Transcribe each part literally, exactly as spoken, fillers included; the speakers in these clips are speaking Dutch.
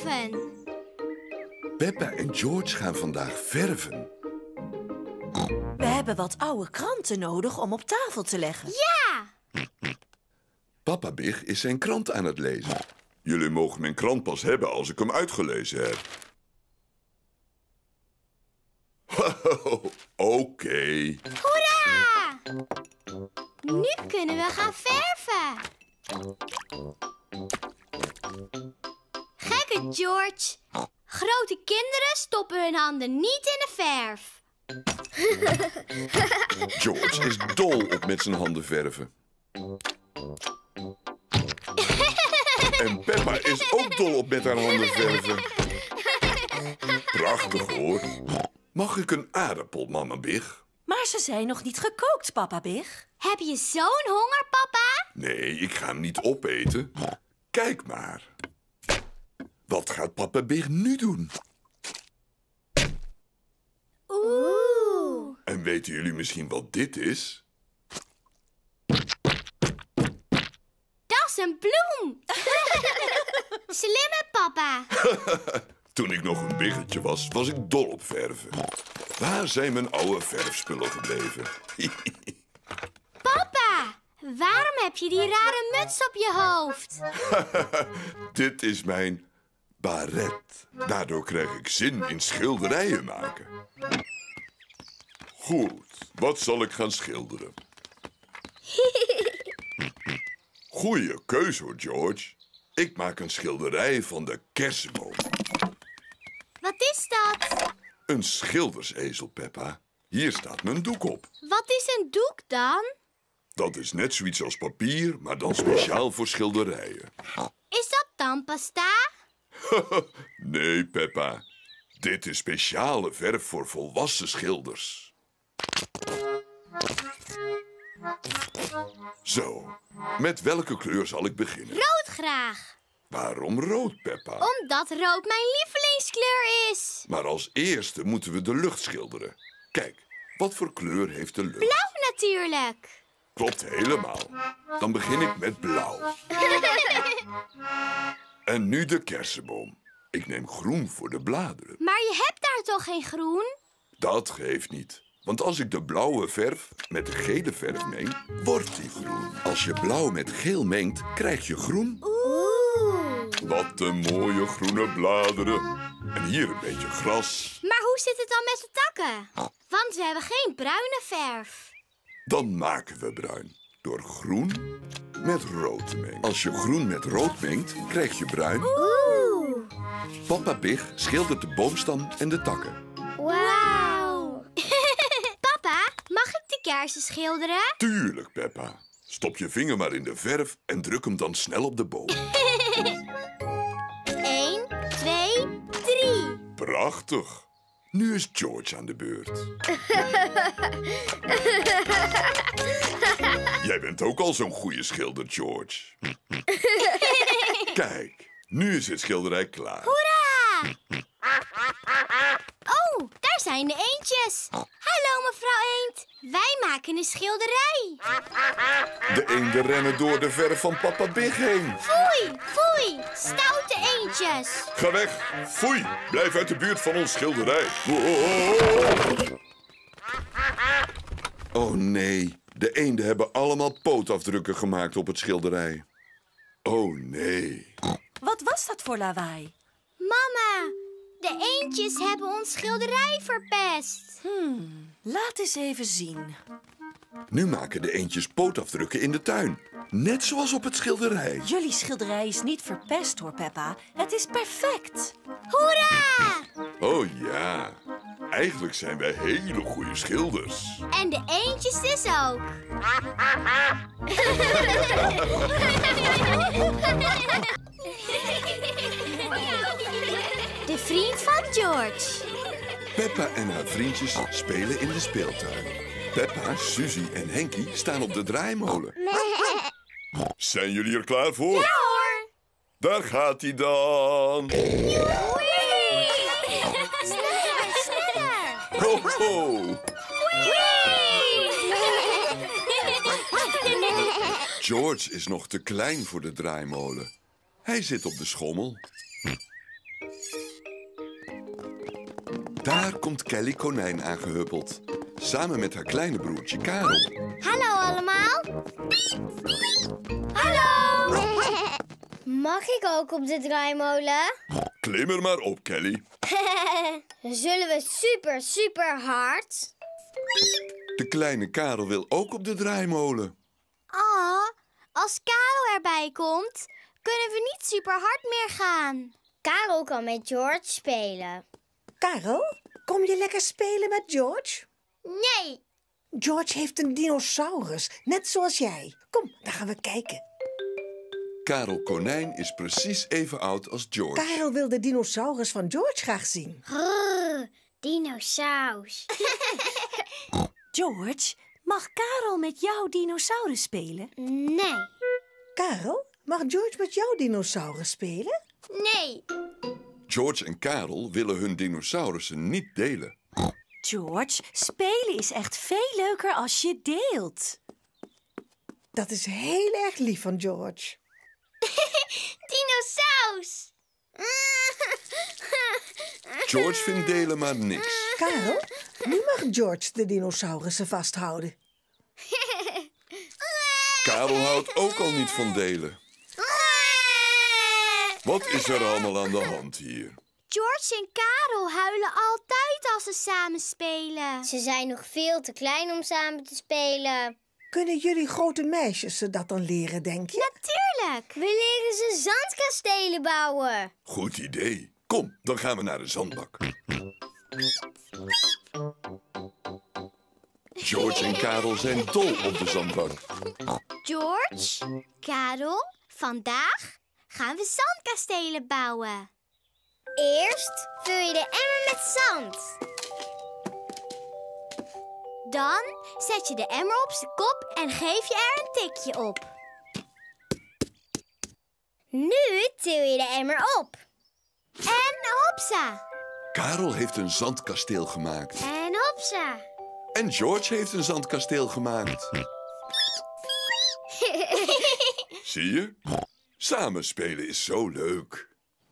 verven. Peppa en George gaan vandaag verven. We hebben wat oude kranten nodig om op tafel te leggen. Ja! Papa Big is zijn krant aan het lezen. Jullie mogen mijn krant pas hebben als ik hem uitgelezen heb. Oké. Okay. Hoera! Nu kunnen we gaan verven. Gekke George. Grote kinderen stoppen hun handen niet in de verf. George is dol op met zijn handen verven. En Peppa is ook dol op met haar handen verven. Prachtig hoor. Mag ik een aardappel, mama Big? Maar ze zijn nog niet gekookt, papa Big. Heb je zo'n honger, papa? Nee, ik ga hem niet opeten. Kijk maar. Wat gaat papa Big nu doen? Oeh. En weten jullie misschien wat dit is? Dat is een bloem. Slimme papa. Toen ik nog een biggetje was, was ik dol op verven. Waar zijn mijn oude verfspullen gebleven? Papa, waarom heb je die rare muts op je hoofd? Dit is mijn baret. Daardoor krijg ik zin in schilderijen maken. Goed, wat zal ik gaan schilderen? Goeie keus hoor, George. Ik maak een schilderij van de kersenboom. Wat is dat? Een schildersezel, Peppa. Hier staat mijn doek op. Wat is een doek dan? Dat is net zoiets als papier, maar dan speciaal voor schilderijen. Is dat tandpasta? Nee, Peppa. Dit is speciale verf voor volwassen schilders. Zo, met welke kleur zal ik beginnen? Rood graag. Waarom rood, Peppa? Omdat rood mijn lievelingskleur is. Maar als eerste moeten we de lucht schilderen. Kijk, wat voor kleur heeft de lucht? Blauw natuurlijk. Klopt helemaal. Dan begin ik met blauw. En nu de kersenboom. Ik neem groen voor de bladeren. Maar je hebt daar toch geen groen? Dat geeft niet. Want als ik de blauwe verf met de gele verf meng, wordt die groen. Als je blauw met geel mengt, krijg je groen. Oeh. Wat een mooie groene bladeren. En hier een beetje gras. Maar hoe zit het dan met de takken? Want we hebben geen bruine verf. Dan maken we bruin. Door groen met rood te mengen. Als je groen met rood mengt, krijg je bruin. Oeh. Papa Big schildert de boomstam en de takken. Wauw. Papa, mag ik de kersen schilderen? Tuurlijk, Peppa. Stop je vinger maar in de verf en druk hem dan snel op de boom. Eén, twee, drie. Prachtig. Nu is George aan de beurt. Jij bent ook al zo'n goede schilder, George. Kijk, nu is het schilderij klaar. Hoera! Oh, daar zijn de eendjes. Hallo, mevrouw Eend. Wij maken een schilderij. De eenden rennen door de verf van Papa Big heen. Foei, foei. Stoute eendjes. Ga weg. Foei. Blijf uit de buurt van ons schilderij. Oh nee. De eenden hebben allemaal pootafdrukken gemaakt op het schilderij. Oh nee. Wat was dat voor lawaai? Mama, de eendjes hebben ons schilderij verpest. Hmm, laat eens even zien. Nu maken de eendjes pootafdrukken in de tuin. Net zoals op het schilderij. Jullie schilderij is niet verpest hoor, Peppa. Het is perfect. Hoera! Oh ja. Eigenlijk zijn wij hele goede schilders. En de eendjes dus ook. De vriend van George. Peppa en haar vriendjes spelen in de speeltuin. Peppa, Suzy en Henkie staan op de draaimolen. Zijn jullie er klaar voor? Ja hoor. Daar gaat hij dan. Sneller, sneller. Ho, ho. George is nog te klein voor de draaimolen. Hij zit op de schommel. Daar komt Kelly Konijn aangehuppeld. Samen met haar kleine broertje Karel. Hallo allemaal. Hallo. Mag ik ook op de draaimolen? Klim er maar op, Kelly. Zullen we super, super hard? De kleine Karel wil ook op de draaimolen. Ah, als Karel erbij komt, kunnen we niet super hard meer gaan. Karel kan met George spelen. Karel, kom je lekker spelen met George? Nee. George heeft een dinosaurus, net zoals jij. Kom, dan gaan we kijken. Karel Konijn is precies even oud als George. Karel wil de dinosaurus van George graag zien. Grrr, dinosaurus. George, mag Karel met jouw dinosaurus spelen? Nee. Karel, mag George met jouw dinosaurus spelen? Nee. George en Karel willen hun dinosaurussen niet delen. George, spelen is echt veel leuker als je deelt. Dat is heel erg lief van George. Dinosaurus. George vindt delen maar niks. Karel, nu mag George de dinosaurussen vasthouden. Karel houdt ook al niet van delen. Wat is er allemaal aan de hand hier? George en Karel huilen altijd als ze samen spelen. Ze zijn nog veel te klein om samen te spelen. Kunnen jullie grote meisjes ze dat dan leren, denk je? Natuurlijk. We leren ze zandkastelen bouwen. Goed idee. Kom, dan gaan we naar de zandbak. George en Karel zijn dol op de zandbak. George, Karel, vandaag gaan we zandkastelen bouwen. Eerst vul je de emmer met zand. Dan zet je de emmer op zijn kop en geef je er een tikje op. Nu til je de emmer op. En hopsa. Karel heeft een zandkasteel gemaakt. En hopsa. En George heeft een zandkasteel gemaakt. Zie je? Samen spelen is zo leuk.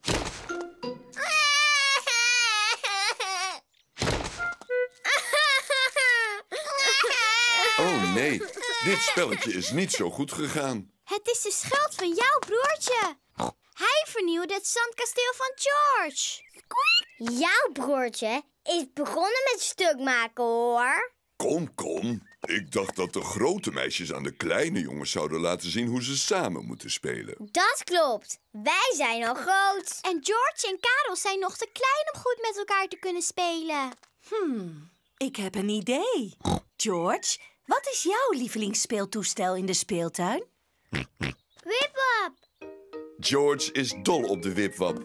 Oh nee, dit spelletje is niet zo goed gegaan. Het is de schuld van jouw broertje. Hij vernieuwde het zandkasteel van George. Jouw broertje is begonnen met stuk maken, hoor. Kom, kom. Ik dacht dat de grote meisjes aan de kleine jongens zouden laten zien hoe ze samen moeten spelen. Dat klopt. Wij zijn al groot. En George en Karel zijn nog te klein om goed met elkaar te kunnen spelen. Hmm, ik heb een idee. George, wat is jouw lievelingsspeeltoestel in de speeltuin? Wip-wap. George is dol op de wipwap.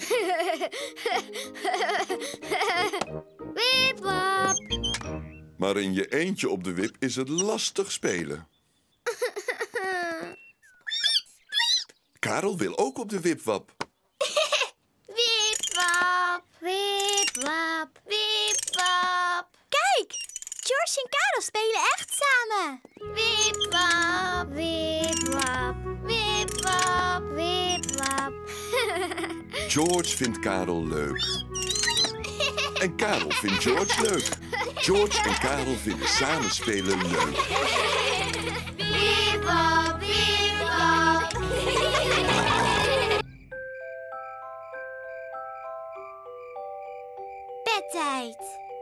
Wip-wap. Maar in je eentje op de wip is het lastig spelen. Karel wil ook op de wipwap. Wip-wap. Wip-wap. Wip-wap. Kijk, George en Karel spelen echt samen. Wip-wap. Wip-wap. Wip-wap. Wip-wap. George vindt Karel leuk. En Karel vindt George leuk. George en Karel vinden samen spelen leuk. Wip-wap. Wip-wap. Bedtijd.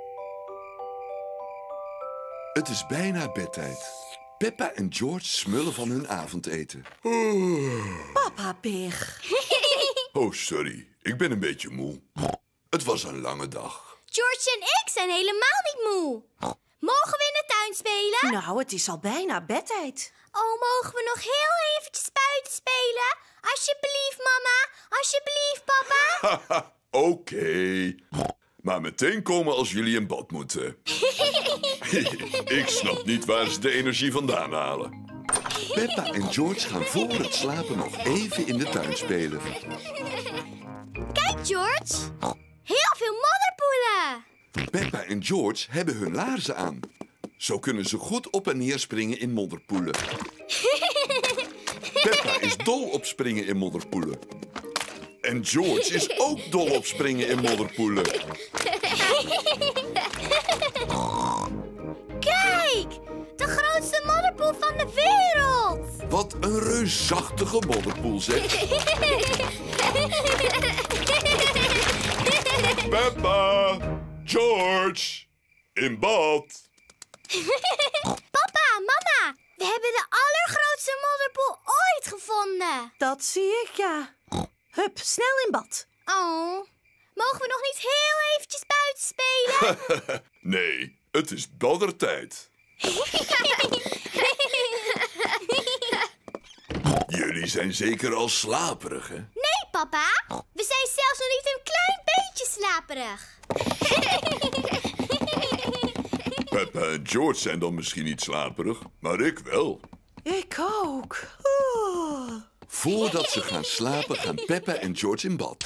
Het is bijna bedtijd. Peppa en George smullen van hun avondeten. Papa Pig. Oh, sorry. Ik ben een beetje moe. Het was een lange dag. George en ik zijn helemaal niet moe. Mogen we in de tuin spelen? Nou, het is al bijna bedtijd. Oh, mogen we nog heel eventjes buiten spelen? Alsjeblieft, mama. Alsjeblieft, papa. Haha, oké. Maar meteen komen als jullie in bad moeten. Ik snap niet waar ze de energie vandaan halen. Peppa en George gaan voor het slapen nog even in de tuin spelen. Kijk, George. Heel veel modderpoelen. Peppa en George hebben hun laarzen aan. Zo kunnen ze goed op en neer springen in modderpoelen. Peppa is dol op springen in modderpoelen. En George is ook dol op springen in modderpoelen. Kijk, de grootste modderpoel van de wereld. Wat een reusachtige modderpoel, zeg. Peppa, George, in bad. Papa, mama, we hebben de allergrootste modderpoel ooit gevonden. Dat zie ik, ja. Hup, snel in bad. Oh, mogen we nog niet heel eventjes buiten spelen? Nee, het is baddertijd. Jullie zijn zeker al slaperig, hè? Nee, papa. We zijn zelfs nog niet een klein beetje slaperig. Peppa en George zijn dan misschien niet slaperig, maar ik wel. Ik ook. Oeh. Voordat ze gaan slapen, gaan Peppa en George in bad.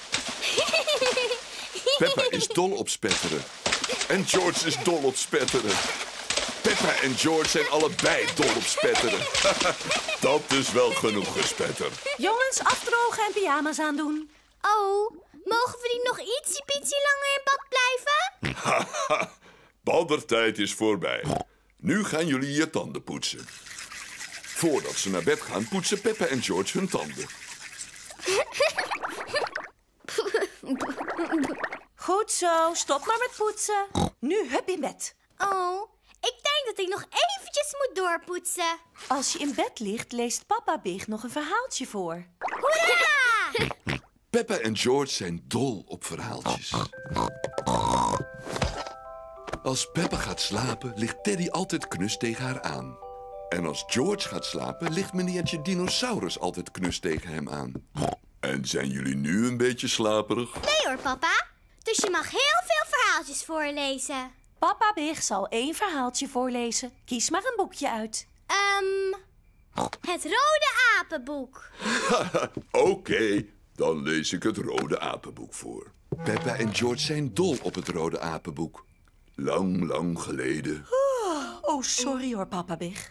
Peppa is dol op spetteren. En George is dol op spetteren. Peppa en George zijn allebei dol op spetteren. Dat is wel genoeg gespetter. Jongens, afdrogen en pyjama's aandoen. Oh, mogen we die nog ietsie pietsie langer in bad blijven? Haha, baddertijd is voorbij. Nu gaan jullie je tanden poetsen. Voordat ze naar bed gaan, poetsen Peppa en George hun tanden. Goed zo, stop maar met poetsen. Nu, hup in bed. Oh, ik denk dat ik nog eventjes moet doorpoetsen. Als je in bed ligt, leest papa Big nog een verhaaltje voor. Hoera! Peppa en George zijn dol op verhaaltjes. Als Peppa gaat slapen, ligt Teddy altijd knus tegen haar aan. En als George gaat slapen, ligt meneertje Dinosaurus altijd knus tegen hem aan. En zijn jullie nu een beetje slaperig? Nee hoor, papa. Dus je mag heel veel verhaaltjes voorlezen. Papa Big zal één verhaaltje voorlezen. Kies maar een boekje uit. Ehm, het Rode Apenboek. Oké, okay, dan lees ik het Rode Apenboek voor. Peppa en George zijn dol op het Rode Apenboek. Lang, lang geleden. Oh, sorry hoor, papa Big.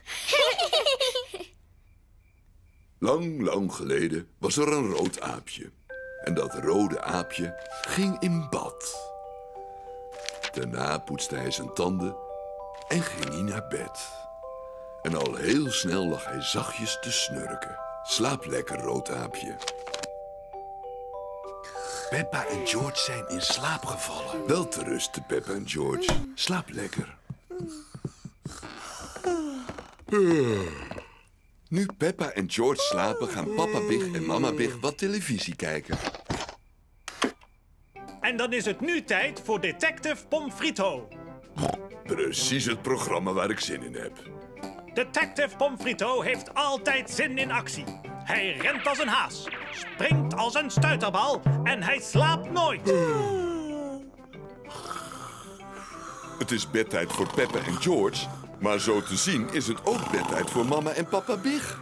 Lang, lang geleden was er een rood aapje. En dat rode aapje ging in bad. Daarna poetste hij zijn tanden en ging hij naar bed. En al heel snel lag hij zachtjes te snurken. Slaap lekker, rood aapje. Peppa en George zijn in slaap gevallen. Wel te rusten, Peppa en George. Slaap lekker. Nu Peppa en George slapen, gaan papa Big en mama Big wat televisie kijken. En dan is het nu tijd voor Detective Pomfrito. Precies het programma waar ik zin in heb. Detective Pomfrito heeft altijd zin in actie. Hij rent als een haas, springt als een stuiterbal en hij slaapt nooit. Het is bedtijd voor Peppa en George, maar zo te zien is het ook bedtijd voor mama en papa Big.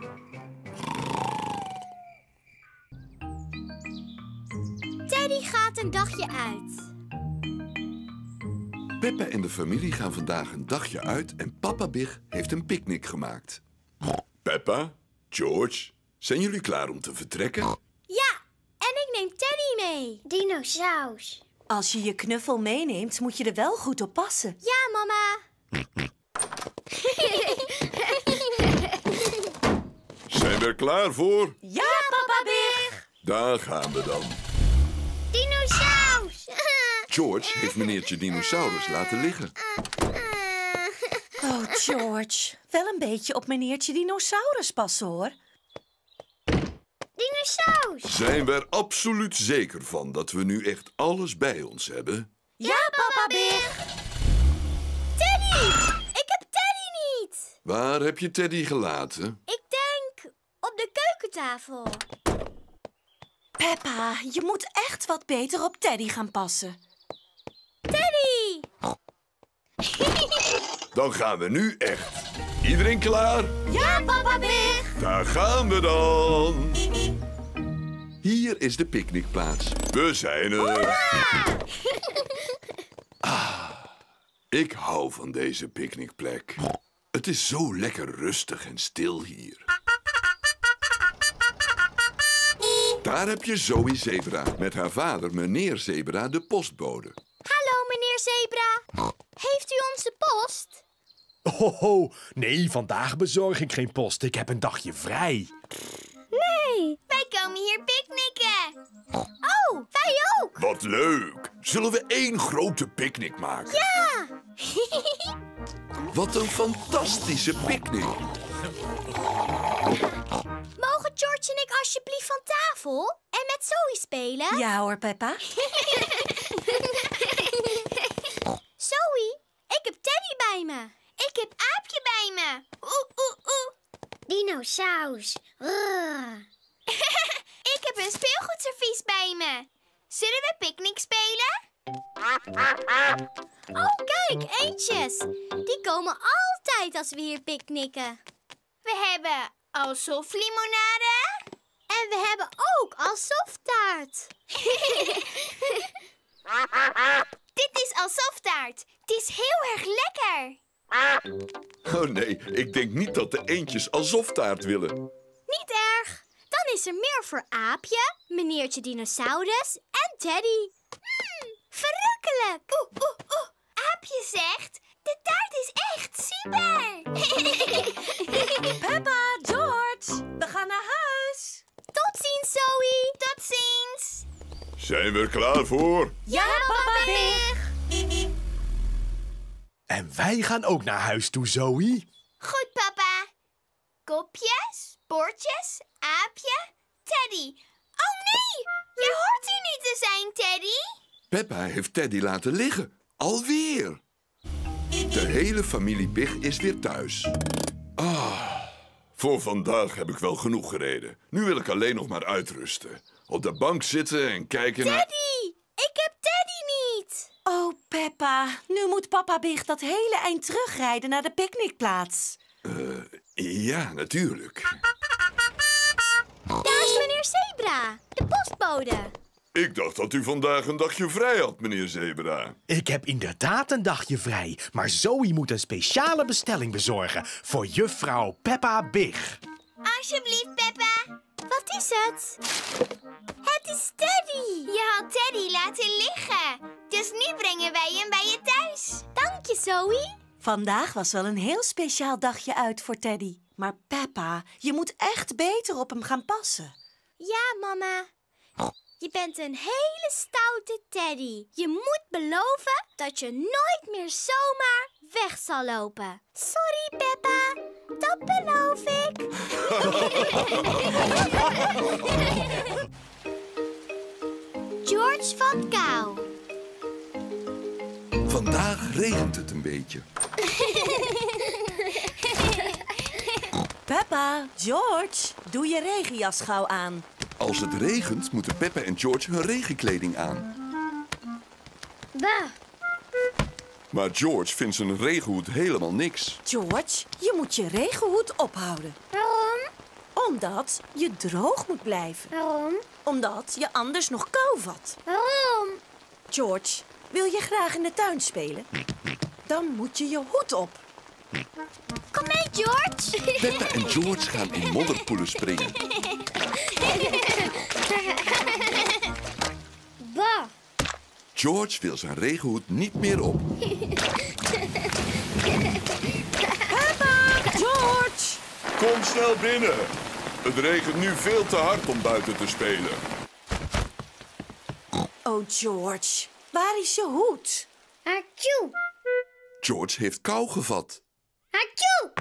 Teddy gaat een dagje uit. Peppa en de familie gaan vandaag een dagje uit en papa Big heeft een picknick gemaakt. Peppa, George, zijn jullie klaar om te vertrekken? Ja, en ik neem Teddy mee. Dinosaurus. Als je je knuffel meeneemt, moet je er wel goed op passen. Ja, mama. Zijn we er klaar voor? Ja, papa Big! Daar gaan we dan. Dinosaurus. George heeft meneertje Dinosaurus laten liggen. Oh, George. Wel een beetje op meneertje Dinosaurus passen, hoor. Dinosaurus. Zijn we er absoluut zeker van dat we nu echt alles bij ons hebben? Ja, papa Big! Teddy! Ik heb Teddy niet. Waar heb je Teddy gelaten? Ik denk op de keukentafel. Peppa, je moet echt wat beter op Teddy gaan passen. Teddy! Dan gaan we nu echt. Iedereen klaar? Ja, papa Big. Daar gaan we dan. Hier is de picknickplaats. We zijn er. Ah, ik hou van deze picknickplek. Het is zo lekker rustig en stil hier. Daar heb je Zoe Zebra met haar vader, meneer Zebra, de postbode. Hallo, meneer Zebra. Heeft u onze post? Ho, ho, nee, vandaag bezorg ik geen post. Ik heb een dagje vrij. Nee, wij komen hier picknicken. Oh, wij ook. Wat leuk! Zullen we één grote picknick maken? Ja. Wat een fantastische picknick. Mogen George en ik alsjeblieft van tafel en met Zoe spelen? Ja hoor, Peppa. Zoe, ik heb Teddy bij me. Ik heb Aapje bij me. Oeh, oeh, oeh. Dinosaurus. Ik heb een speelgoedservies bij me. Zullen we picknick spelen? Oh, kijk, eendjes. Die komen altijd als we hier picknicken. We hebben alsoflimonade. En we hebben ook alsoftaart. Dit is alsoftaart. Het is heel erg lekker. Oh nee, ik denk niet dat de eendjes alsoftaart willen. Niet erg. Dan is er meer voor Aapje, meneertje Dinosaurus en Teddy. Hmm, verrukkelijk. Oeh, oeh, oeh. Aapje zegt, de taart is echt super. Peppa, George, we gaan naar huis. Tot ziens, Zoe. Tot ziens. Zijn we er klaar voor? Ja, papa Big. En wij gaan ook naar huis toe, Zoe. Goed, papa. Kopjes, bordjes, Aapje, Teddy. Oh nee, je hoort hier niet te zijn, Teddy. Peppa heeft Teddy laten liggen. Alweer. De hele familie Big is weer thuis. Ah, voor vandaag heb ik wel genoeg gereden. Nu wil ik alleen nog maar uitrusten. Op de bank zitten en kijken naar... Teddy, ik heb Teddy niet. Oh, Peppa, nu moet papa Big dat hele eind terugrijden naar de picknickplaats. Uh, ja, natuurlijk. Daar is meneer Zebra, de postbode. Ik dacht dat u vandaag een dagje vrij had, meneer Zebra. Ik heb inderdaad een dagje vrij. Maar Zoe moet een speciale bestelling bezorgen voor juffrouw Peppa Big. Alsjeblieft, Peppa. Wat is het? Het is Teddy. Je had Teddy laten liggen. Dus nu brengen wij hem bij je thuis. Dank je, Zoe. Vandaag was wel een heel speciaal dagje uit voor Teddy. Maar Peppa, je moet echt beter op hem gaan passen. Ja, mama. Je bent een hele stoute Teddy. Je moet beloven dat je nooit meer zomaar weg zal lopen. Sorry, Peppa. Dat beloof ik. George van Kou. Vandaag regent het een beetje. Peppa, George, doe je regenjas gauw aan. Als het regent, moeten Peppa en George hun regenkleding aan. Bah. Maar George vindt zijn regenhoed helemaal niks. George, je moet je regenhoed ophouden. Waarom? Omdat je droog moet blijven. Waarom? Omdat je anders nog kou vat. Waarom? George, wil je graag in de tuin spelen? Dan moet je je hoed op. Kom mee, George. Peppa en George gaan in modderpoelen springen. Bah. George wil zijn regenhoed niet meer op. Peppa, George! Kom snel binnen. Het regent nu veel te hard om buiten te spelen. Oh, George, waar is je hoed? Achoo. George heeft kou gevat. Achoo.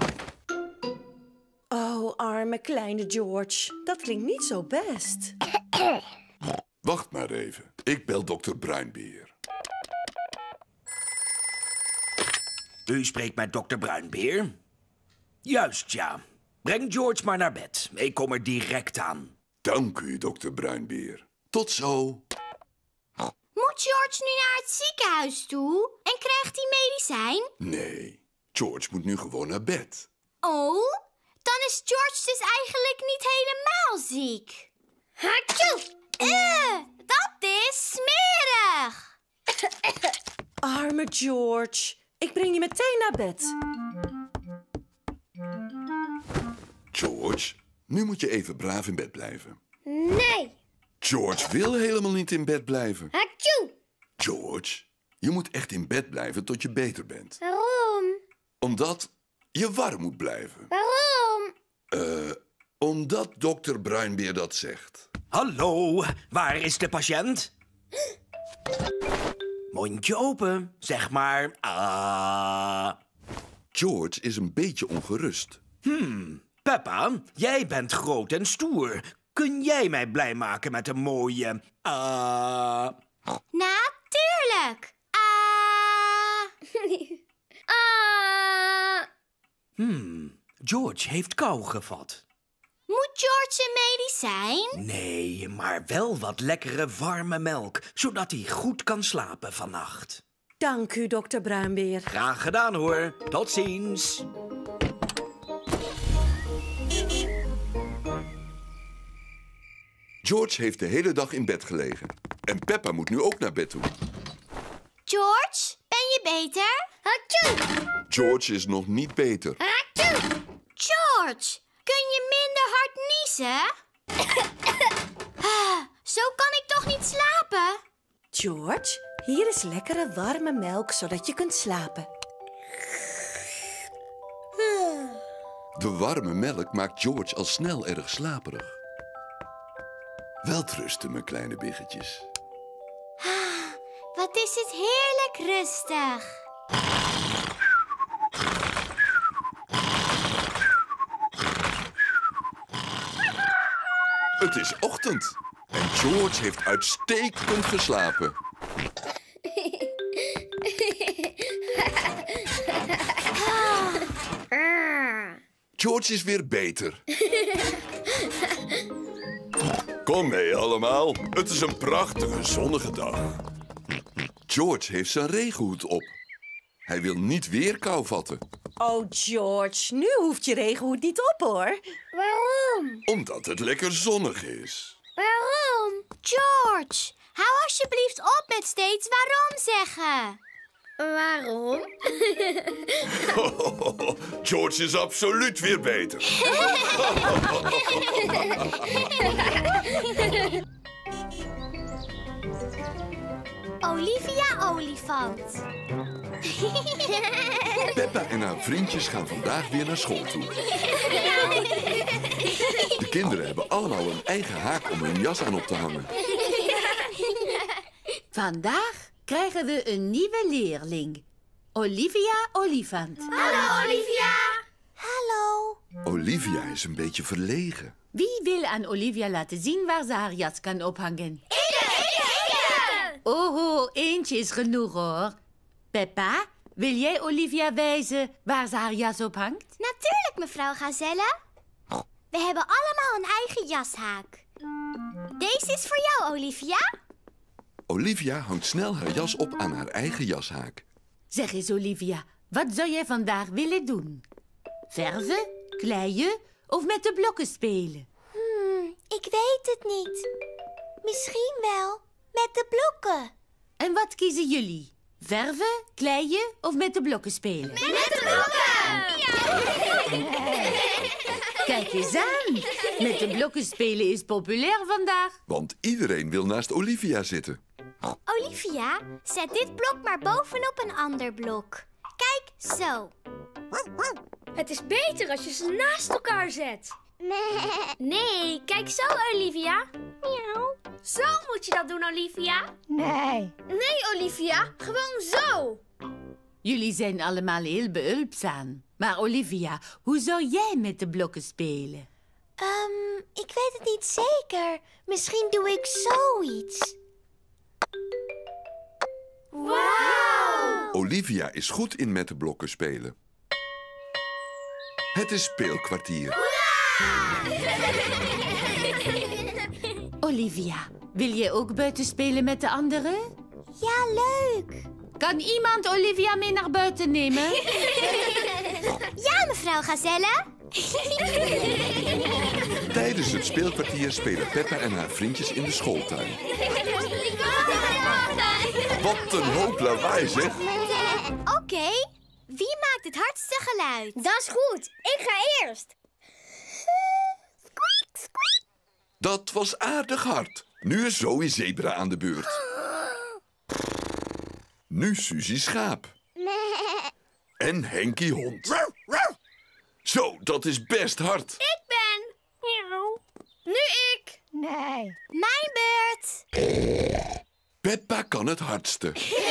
Oh, arme kleine George. Dat klinkt niet zo best. Wacht maar even. Ik bel dokter Bruinbeer. U spreekt met dokter Bruinbeer? Juist, ja. Breng George maar naar bed. Ik kom er direct aan. Dank u, dokter Bruinbeer. Tot zo. Moet George nu naar het ziekenhuis toe? En krijgt hij medicijn? Nee, George moet nu gewoon naar bed. Oh, dan is George dus eigenlijk niet helemaal ziek. Achoo. Eh, dat is smerig. Arme George. Ik breng je meteen naar bed. George, nu moet je even braaf in bed blijven. Nee. George wil helemaal niet in bed blijven. Hatsjoe! George, je moet echt in bed blijven tot je beter bent. Waarom? Omdat je warm moet blijven. Waarom? Eh, omdat dokter Bruinbeer dat zegt. Hallo, waar is de patiënt? Mondje open, zeg maar. Ah. George is een beetje ongerust. Peppa, jij bent groot en stoer. Kun jij mij blij maken met een mooie... Ah. Natuurlijk! Ah! ah! George heeft kou gevat. Moet George een medicijn? Nee, maar wel wat lekkere warme melk, zodat hij goed kan slapen vannacht. Dank u, dokter Bruinbeer. Graag gedaan hoor. Tot ziens. George heeft de hele dag in bed gelegen. En Peppa moet nu ook naar bed toe. George, ben je beter? Hatsjoe! George is nog niet beter. Hatsjoe! George, kun je minder hard niezen? Ah, zo kan ik toch niet slapen? George, hier is lekkere warme melk, zodat je kunt slapen. De warme melk maakt George al snel erg slaperig. Welterusten, mijn kleine biggetjes. Wat is het heerlijk rustig. Het is ochtend. En George heeft uitstekend geslapen. George is weer beter. Kom mee allemaal. Het is een prachtige zonnige dag. George heeft zijn regenhoed op. Hij wil niet weer kou vatten. Oh, George, nu hoeft je regenhoed niet op, hoor. Waarom? Omdat het lekker zonnig is. Waarom? George, hou alsjeblieft op met steeds waarom zeggen. Waarom? George is absoluut weer beter. Olivia Olifant. Peppa en haar vriendjes gaan vandaag weer naar school toe. De kinderen hebben allemaal een eigen haak om hun jas aan op te hangen. Vandaag krijgen we een nieuwe leerling. Olivia Olifant. Hallo Olivia. Hallo. Olivia is een beetje verlegen. Wie wil aan Olivia laten zien waar ze haar jas kan ophangen? Ikke, ikke, ikke. Oh, eentje is genoeg hoor. Peppa, wil jij Olivia wijzen waar ze haar jas ophangt? Natuurlijk, mevrouw Gazelle. We hebben allemaal een eigen jashaak. Deze is voor jou, Olivia. Olivia hangt snel haar jas op aan haar eigen jashaak. Zeg eens Olivia, wat zou jij vandaag willen doen? Verven, kleien of met de blokken spelen? Hmm, ik weet het niet. Misschien wel met de blokken. En wat kiezen jullie? Verven, kleien of met de blokken spelen? Met de blokken! Ja. Kijk eens aan. Met de blokken spelen is populair vandaag. Want iedereen wil naast Olivia zitten. Olivia, zet dit blok maar bovenop een ander blok. Kijk, zo. Het is beter als je ze naast elkaar zet. Nee. Nee, kijk zo, Olivia. Miauw. Zo moet je dat doen, Olivia. Nee. Nee, Olivia, gewoon zo. Jullie zijn allemaal heel behulpzaam. Maar Olivia, hoe zou jij met de blokken spelen? Um, ik weet het niet zeker. Misschien doe ik zoiets. Wauw! Olivia is goed in met de blokken spelen. Het is speelkwartier. Olivia, wil jij ook buiten spelen met de anderen? Ja, leuk. Kan iemand Olivia mee naar buiten nemen? Ja, mevrouw Gazelle. Tijdens het speelkwartier spelen Peppa en haar vriendjes in de schooltuin. Wat een hoop lawaai, zeg. Oké, okay. Wie maakt het hardste geluid? Dat is goed. Ik ga eerst. Squeak, squeak. Dat was aardig hard. Nu is Zoe Zebra aan de beurt. Nu Suzy Schaap. En Henkie Hond. Zo, dat is best hard. Ik ben. Nu ik. Nee. Mijn beurt. Peppa kan het hardste.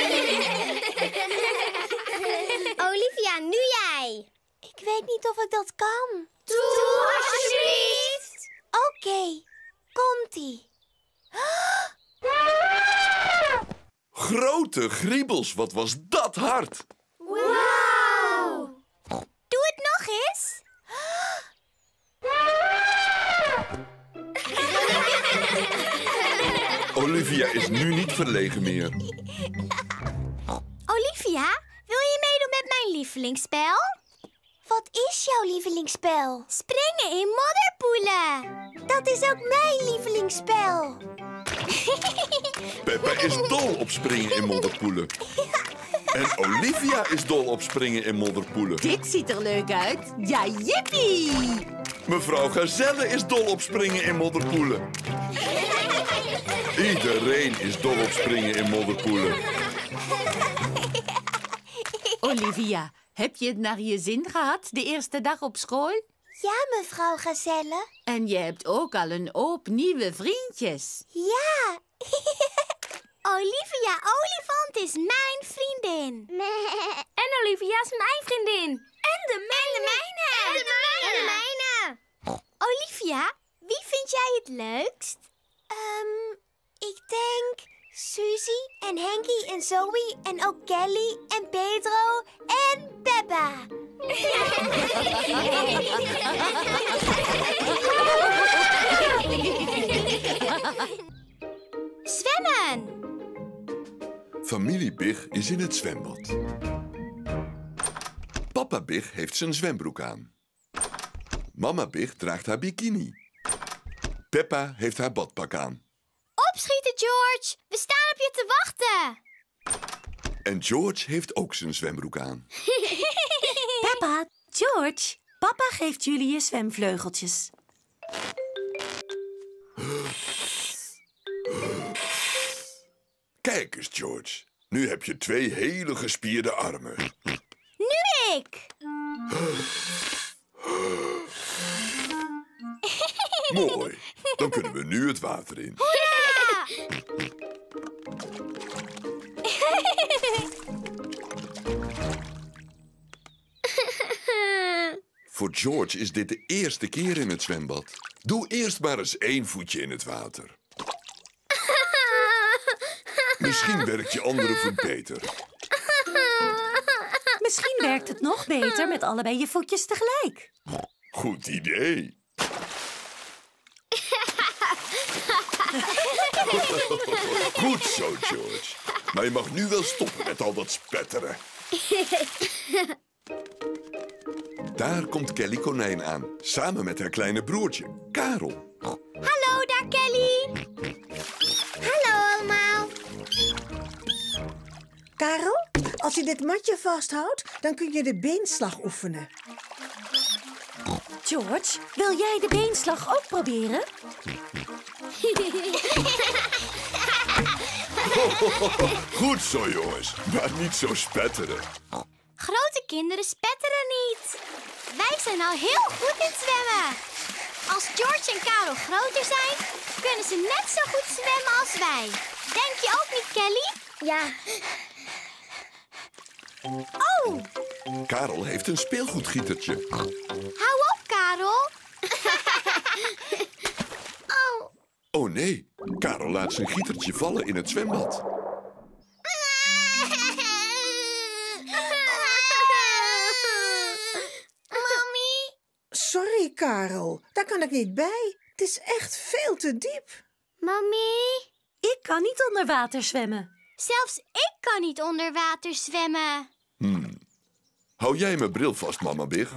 Olivia, nu jij. Ik weet niet of ik dat kan. Doe, alsjeblieft. Oké, okay, komt-ie. Grote griebels, wat was dat hard. Wauw. Doe het nog eens. Olivia is nu niet verlegen meer. Olivia, wil je meedoen met mijn lievelingsspel? Wat is jouw lievelingsspel? Springen in modderpoelen. Dat is ook mijn lievelingsspel. Peppa is dol op springen in modderpoelen. En Olivia is dol op springen in modderpoelen. Dit ziet er leuk uit. Ja, jippie! Mevrouw Gazelle is dol op springen in modderpoelen. Iedereen is dol op springen in modderpoelen. Olivia, heb je het naar je zin gehad de eerste dag op school? Ja, mevrouw Gazelle. En je hebt ook al een hoop nieuwe vriendjes. Ja. Olivia Olifant is mijn vriendin. En Olivia is mijn vriendin. En de mijne. En de mijne. En de mijne. Olivia, wie vind jij het leukst? Um, ik denk Suzy en Henkie en Zoe en ook Kelly en Pedro en Peppa. Zwemmen! Familie Big is in het zwembad. Papa Big heeft zijn zwembroek aan. Mama Big draagt haar bikini. Peppa heeft haar badpak aan. Opschieten, George! We staan op je te wachten! En George heeft ook zijn zwembroek aan. Peppa, George, papa geeft jullie je zwemvleugeltjes. Kijk eens, George. Nu heb je twee hele gespierde armen. Nu ik! Mooi. Dan kunnen we nu het water in. Hoera! Voor George is dit de eerste keer in het zwembad. Doe eerst maar eens één voetje in het water. Misschien werkt je andere voet beter. Misschien werkt het nog beter met allebei je voetjes tegelijk. Goed idee. Goed zo, George. Maar je mag nu wel stoppen met al dat spetteren. Daar komt Kelly Konijn aan, samen met haar kleine broertje, Karel. Hallo daar, Kelly. Hallo allemaal. Karel, als je dit matje vasthoudt, dan kun je de beenslag oefenen. George, wil jij de beenslag ook proberen? Goed zo, jongens. Maar niet zo spetteren. Grote kinderen spetteren niet. Wij zijn al heel goed in zwemmen. Als George en Karel groter zijn, kunnen ze net zo goed zwemmen als wij. Denk je ook niet, Kelly? Ja. Oh! Karel heeft een speelgoedgietertje. Hou op, Karel. Oh. Oh nee, Karel laat zijn gietertje vallen in het zwembad. Mami? Sorry, Karel. Daar kan ik niet bij. Het is echt veel te diep. Mami? Ik kan niet onder water zwemmen. Zelfs ik kan niet onder water zwemmen. Hmm. Hou jij mijn bril vast, mama Big?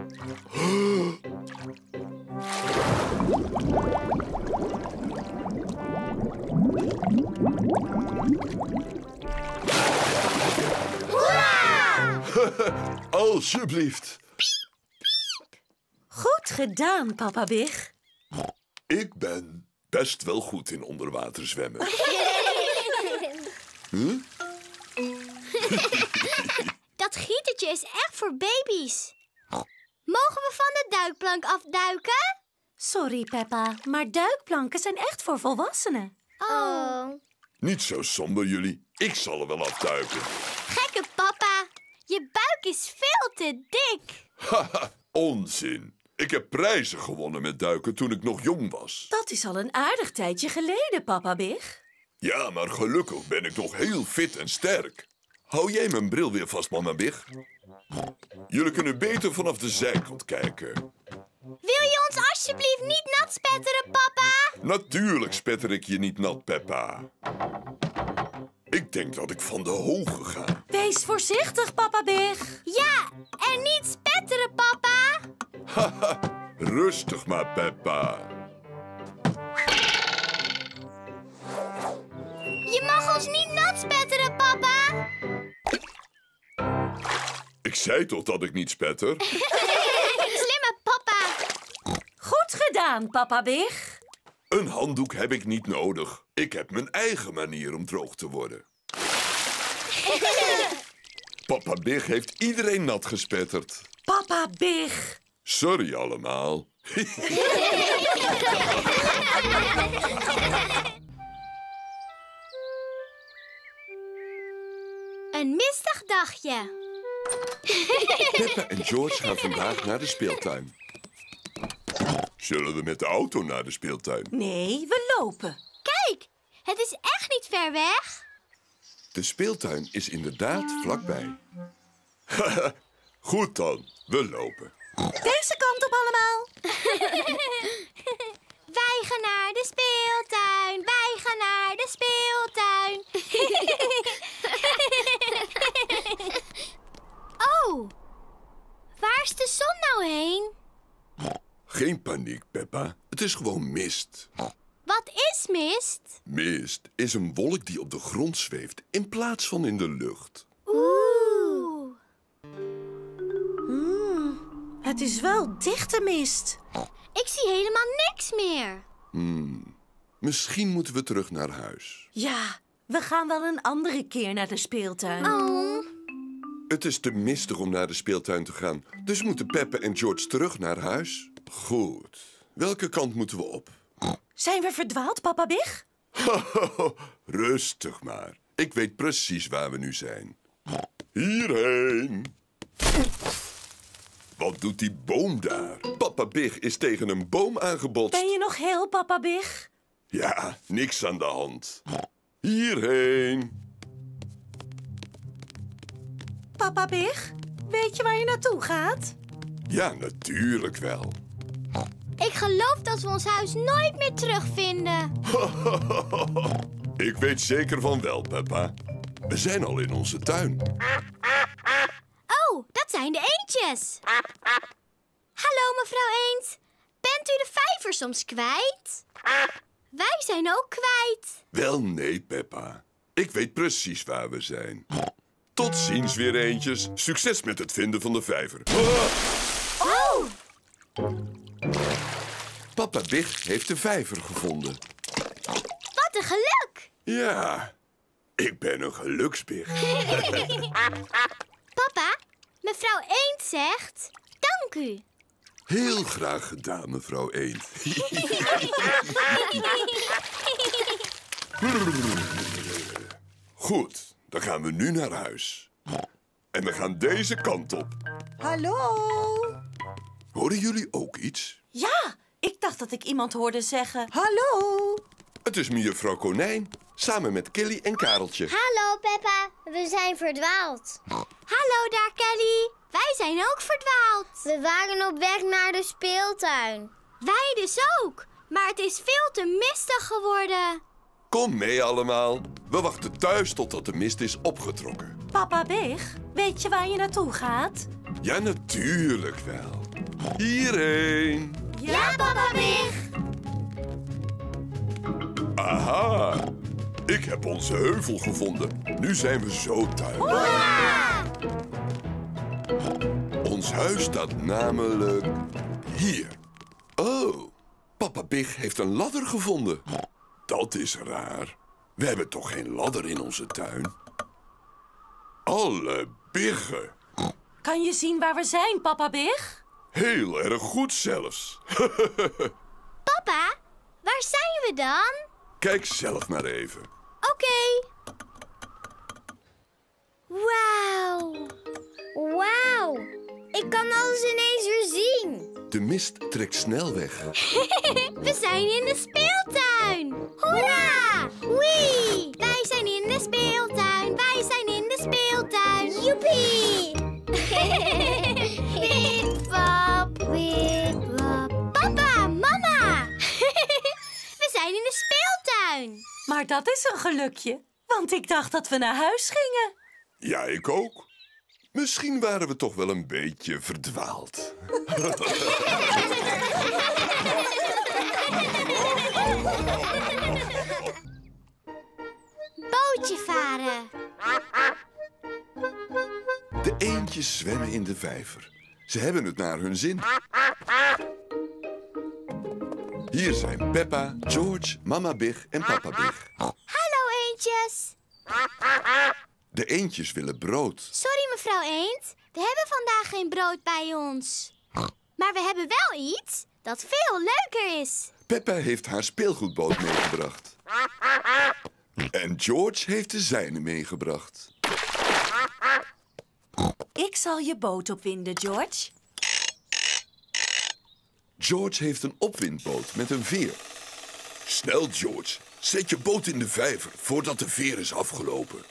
Hoera! Alsjeblieft. Goed gedaan, papa Big. Ik ben best wel goed in onderwater zwemmen. Huh? Dat gietertje is echt voor baby's. Mogen we van de duikplank afduiken? Sorry, Peppa, maar duikplanken zijn echt voor volwassenen. Oh. Niet zo somber, jullie. Ik zal er wel afduiken. Gekke papa, je buik is veel te dik. Haha, onzin. Ik heb prijzen gewonnen met duiken toen ik nog jong was. Dat is al een aardig tijdje geleden, Papa Big. Ja, maar gelukkig ben ik nog heel fit en sterk. Hou jij mijn bril weer vast, Mama Big? Jullie kunnen beter vanaf de zijkant kijken. Wil je ons alsjeblieft niet nat spetteren, papa? Natuurlijk spetter ik je niet nat, Peppa. Ik denk dat ik van de hoge ga. Wees voorzichtig, Papa Big. Ja, en niet spetteren, papa. Haha, rustig maar, Peppa. Je mag ons niet nat spetteren, papa. Ik zei toch dat ik niet spetter? Slimme papa. Goed gedaan, Papa Big. Een handdoek heb ik niet nodig. Ik heb mijn eigen manier om droog te worden. Papa Big heeft iedereen nat gespetterd. Papa Big. Sorry allemaal. Een mistig dagje. Peppa en George gaan vandaag naar de speeltuin. Zullen we met de auto naar de speeltuin? Nee, we lopen. Kijk, het is echt niet ver weg. De speeltuin is inderdaad vlakbij. Goed dan, we lopen. Deze kant op allemaal. Wij gaan naar de speeltuin. Wij gaan naar de speeltuin. Oh, waar is de zon nou heen? Geen paniek, Peppa. Het is gewoon mist. Wat is mist? Mist is een wolk die op de grond zweeft in plaats van in de lucht. Oeh. Hmm, het is wel dichte mist. Ik zie helemaal niks meer. Hmm. Misschien moeten we terug naar huis. Ja, we gaan wel een andere keer naar de speeltuin. Oh. Het is te mistig om naar de speeltuin te gaan. Dus moeten Peppa en George terug naar huis. Goed. Welke kant moeten we op? Zijn we verdwaald, Papa Big? Rustig maar. Ik weet precies waar we nu zijn. Hierheen. Wat doet die boom daar? Papa Big is tegen een boom aangebotst. Ben je nog heel, Papa Big? Ja, niks aan de hand. Hierheen. Papa Big, weet je waar je naartoe gaat? Ja, natuurlijk wel. Ik geloof dat we ons huis nooit meer terugvinden. Ik weet zeker van wel, Peppa. We zijn al in onze tuin. Oh, dat zijn de eendjes. Hallo, mevrouw Eend. Bent u de vijver soms kwijt? Wij zijn ook kwijt. Wel nee, Peppa. Ik weet precies waar we zijn. Tot ziens weer eendjes. Succes met het vinden van de vijver. Oh! Papa Big heeft de vijver gevonden. Wat een geluk. Ja, ik ben een geluksbig. Papa, mevrouw Eend zegt dank u. Heel graag gedaan, mevrouw Eend. Goed, dan gaan we nu naar huis. En we gaan deze kant op. Hallo? Horen jullie ook iets? Ja, ik dacht dat ik iemand hoorde zeggen... Hallo? Het is mevrouw Konijn, samen met Kelly en Kareltje. Hallo, Peppa. We zijn verdwaald. Hallo daar, Kelly. Wij zijn ook verdwaald. We waren op weg naar de speeltuin. Wij dus ook. Maar het is veel te mistig geworden. Kom mee allemaal. We wachten thuis totdat de mist is opgetrokken. Papa Big, weet je waar je naartoe gaat? Ja, natuurlijk wel. Hierheen. Ja, Papa Big. Aha. Ik heb onze heuvel gevonden. Nu zijn we zo thuis. Hoera! Ons huis staat namelijk hier. Oh, Papa Big heeft een ladder gevonden. Dat is raar. We hebben toch geen ladder in onze tuin? Alle biggen. Kan je zien waar we zijn, Papa Big? Heel erg goed zelfs. Papa, waar zijn we dan? Kijk zelf maar even. Oké. Okay. Wauw. Wauw. Ik kan alles ineens weer zien. De mist trekt snel weg. We zijn in de speeltuin. Hoera! Wee! Wij zijn in de speeltuin. Wij zijn in de speeltuin. Joepie! Wip-wap, wip-wap. Papa, mama! We zijn in de speeltuin. Maar dat is een gelukje, want ik dacht dat we naar huis gingen. Ja, ik ook. Misschien waren we toch wel een beetje verdwaald. Bootje varen. De eendjes zwemmen in de vijver. Ze hebben het naar hun zin. Hier zijn Peppa, George, Mama Big en Papa Big. Hallo eendjes. De eendjes willen brood. Sorry mevrouw Eend, we hebben vandaag geen brood bij ons. Maar we hebben wel iets dat veel leuker is. Peppa heeft haar speelgoedboot meegebracht. En George heeft de zijne meegebracht. Ik zal je boot opwinden, George. George heeft een opwindboot met een veer. Snel, George. Zet je boot in de vijver voordat de veer is afgelopen.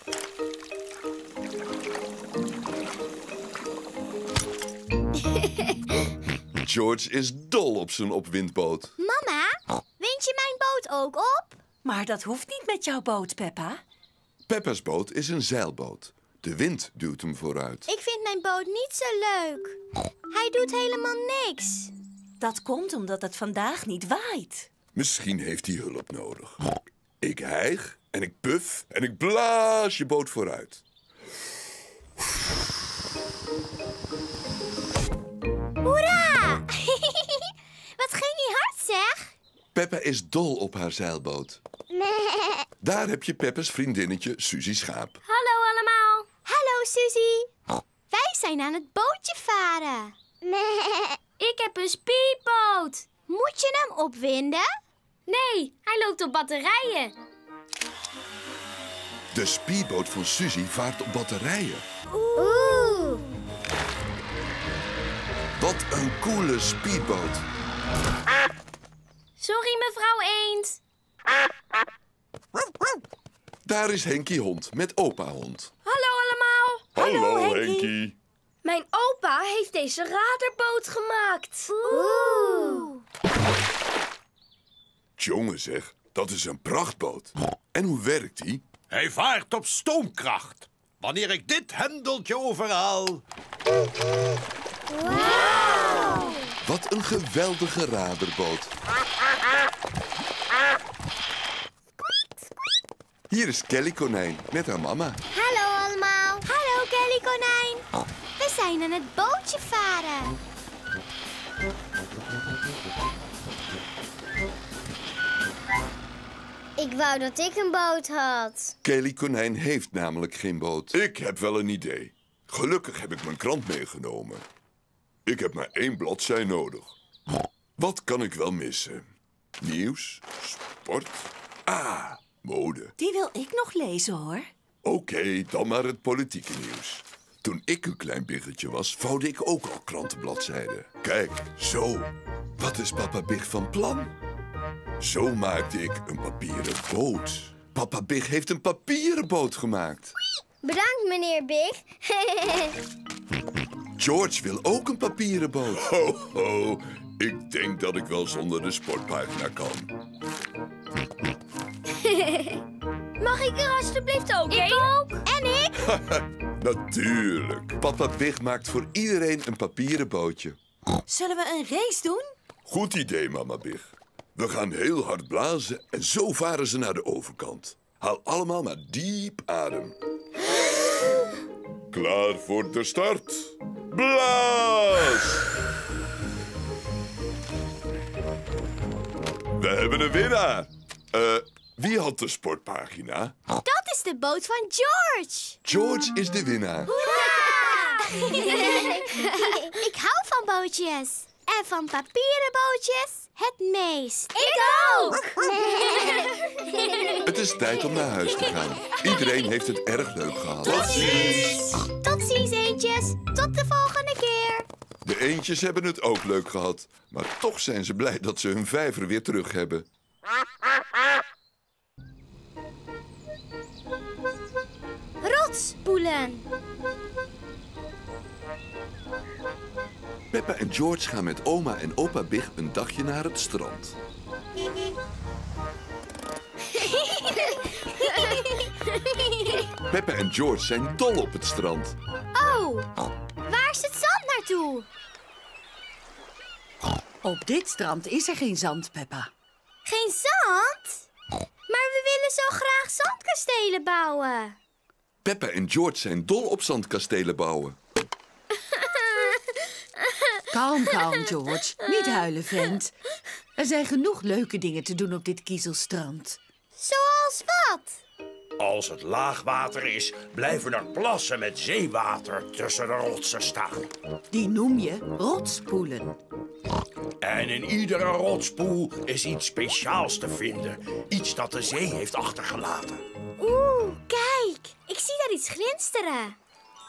George is dol op zijn opwindboot. Mama, wind je mijn boot ook op? Maar dat hoeft niet met jouw boot, Peppa. Peppa's boot is een zeilboot. De wind duwt hem vooruit. Ik vind mijn boot niet zo leuk. Hij doet helemaal niks. Dat komt omdat het vandaag niet waait. Misschien heeft hij hulp nodig. Ik hijg en ik puf en ik blaas je boot vooruit. Hoera! Wat ging hij hard, zeg? Peppa is dol op haar zeilboot. Nee. Daar heb je Peppa's vriendinnetje Suzy Schaap. Hallo allemaal. Hallo Suzy. Wij zijn aan het bootje varen. Nee. Ik heb een speedboot. Moet je hem opwinden? Nee, hij loopt op batterijen. De speedboot van Suzy vaart op batterijen. Oeh. Wat een coole speedboot. Sorry, mevrouw Eend. Daar is Henkie Hond met opa Hond. Hallo allemaal. Hallo, Henkie. Mijn opa heeft deze radarboot gemaakt. Oeh. Jongen zeg, dat is een prachtboot. En hoe werkt die? Hij vaart op stoomkracht. Wanneer ik dit hendeltje overhaal... Wauw. Wat een geweldige radarboot. Hier is Kelly Konijn met haar mama. Hallo allemaal. Hallo Kelly Konijn. We zijn aan het bootje varen. Ik wou dat ik een boot had. Kelly Konijn heeft namelijk geen boot. Ik heb wel een idee. Gelukkig heb ik mijn krant meegenomen. Ik heb maar één bladzij nodig. Wat kan ik wel missen? Nieuws, sport, ah, mode. Die wil ik nog lezen, hoor. Oké, okay, dan maar het politieke nieuws. Toen ik een klein biggetje was, vouwde ik ook al krantenbladzijden. Kijk, zo. Wat is papa Big van plan? Zo maakte ik een papieren boot. Papa Big heeft een papieren boot gemaakt. Bedankt, meneer Big. George wil ook een papieren boot. Ho, ho. Ik denk dat ik wel zonder de sportpagina kan. Mag ik er alsjeblieft ook Ik ook. En ik. Natuurlijk. Papa Big maakt voor iedereen een papieren bootje. Zullen we een race doen? Goed idee, mama Big. We gaan heel hard blazen en zo varen ze naar de overkant. Haal allemaal maar diep adem. Klaar voor de start. Blaas! We hebben een winnaar. Eh, wie had de sportpagina? Dat is de boot van George. George is de winnaar. Ik hou van bootjes. En van papieren bootjes het meest. Ik ook! Het is tijd om naar huis te gaan. Iedereen heeft het erg leuk gehad. Tot ziens! Tot ziens, eendjes. Tot de volgende keer. De eendjes hebben het ook leuk gehad. Maar toch zijn ze blij dat ze hun vijver weer terug hebben. Rotspoelen. Peppa en George gaan met oma en opa Big een dagje naar het strand. Peppa en George zijn dol op het strand. Oh, waar is het zand naartoe? Op dit strand is er geen zand, Peppa. Geen zand? Maar we willen zo graag zandkastelen bouwen. Peppa en George zijn dol op zandkastelen bouwen. Kalm, kalm, George. Niet huilen, vent. Er zijn genoeg leuke dingen te doen op dit kiezelstrand. Zoals wat? Als het laagwater is, blijven er plassen met zeewater tussen de rotsen staan. Die noem je rotspoelen. En in iedere rotspoel is iets speciaals te vinden. Iets dat de zee heeft achtergelaten. Oeh, kijk. Ik zie daar iets glinsteren.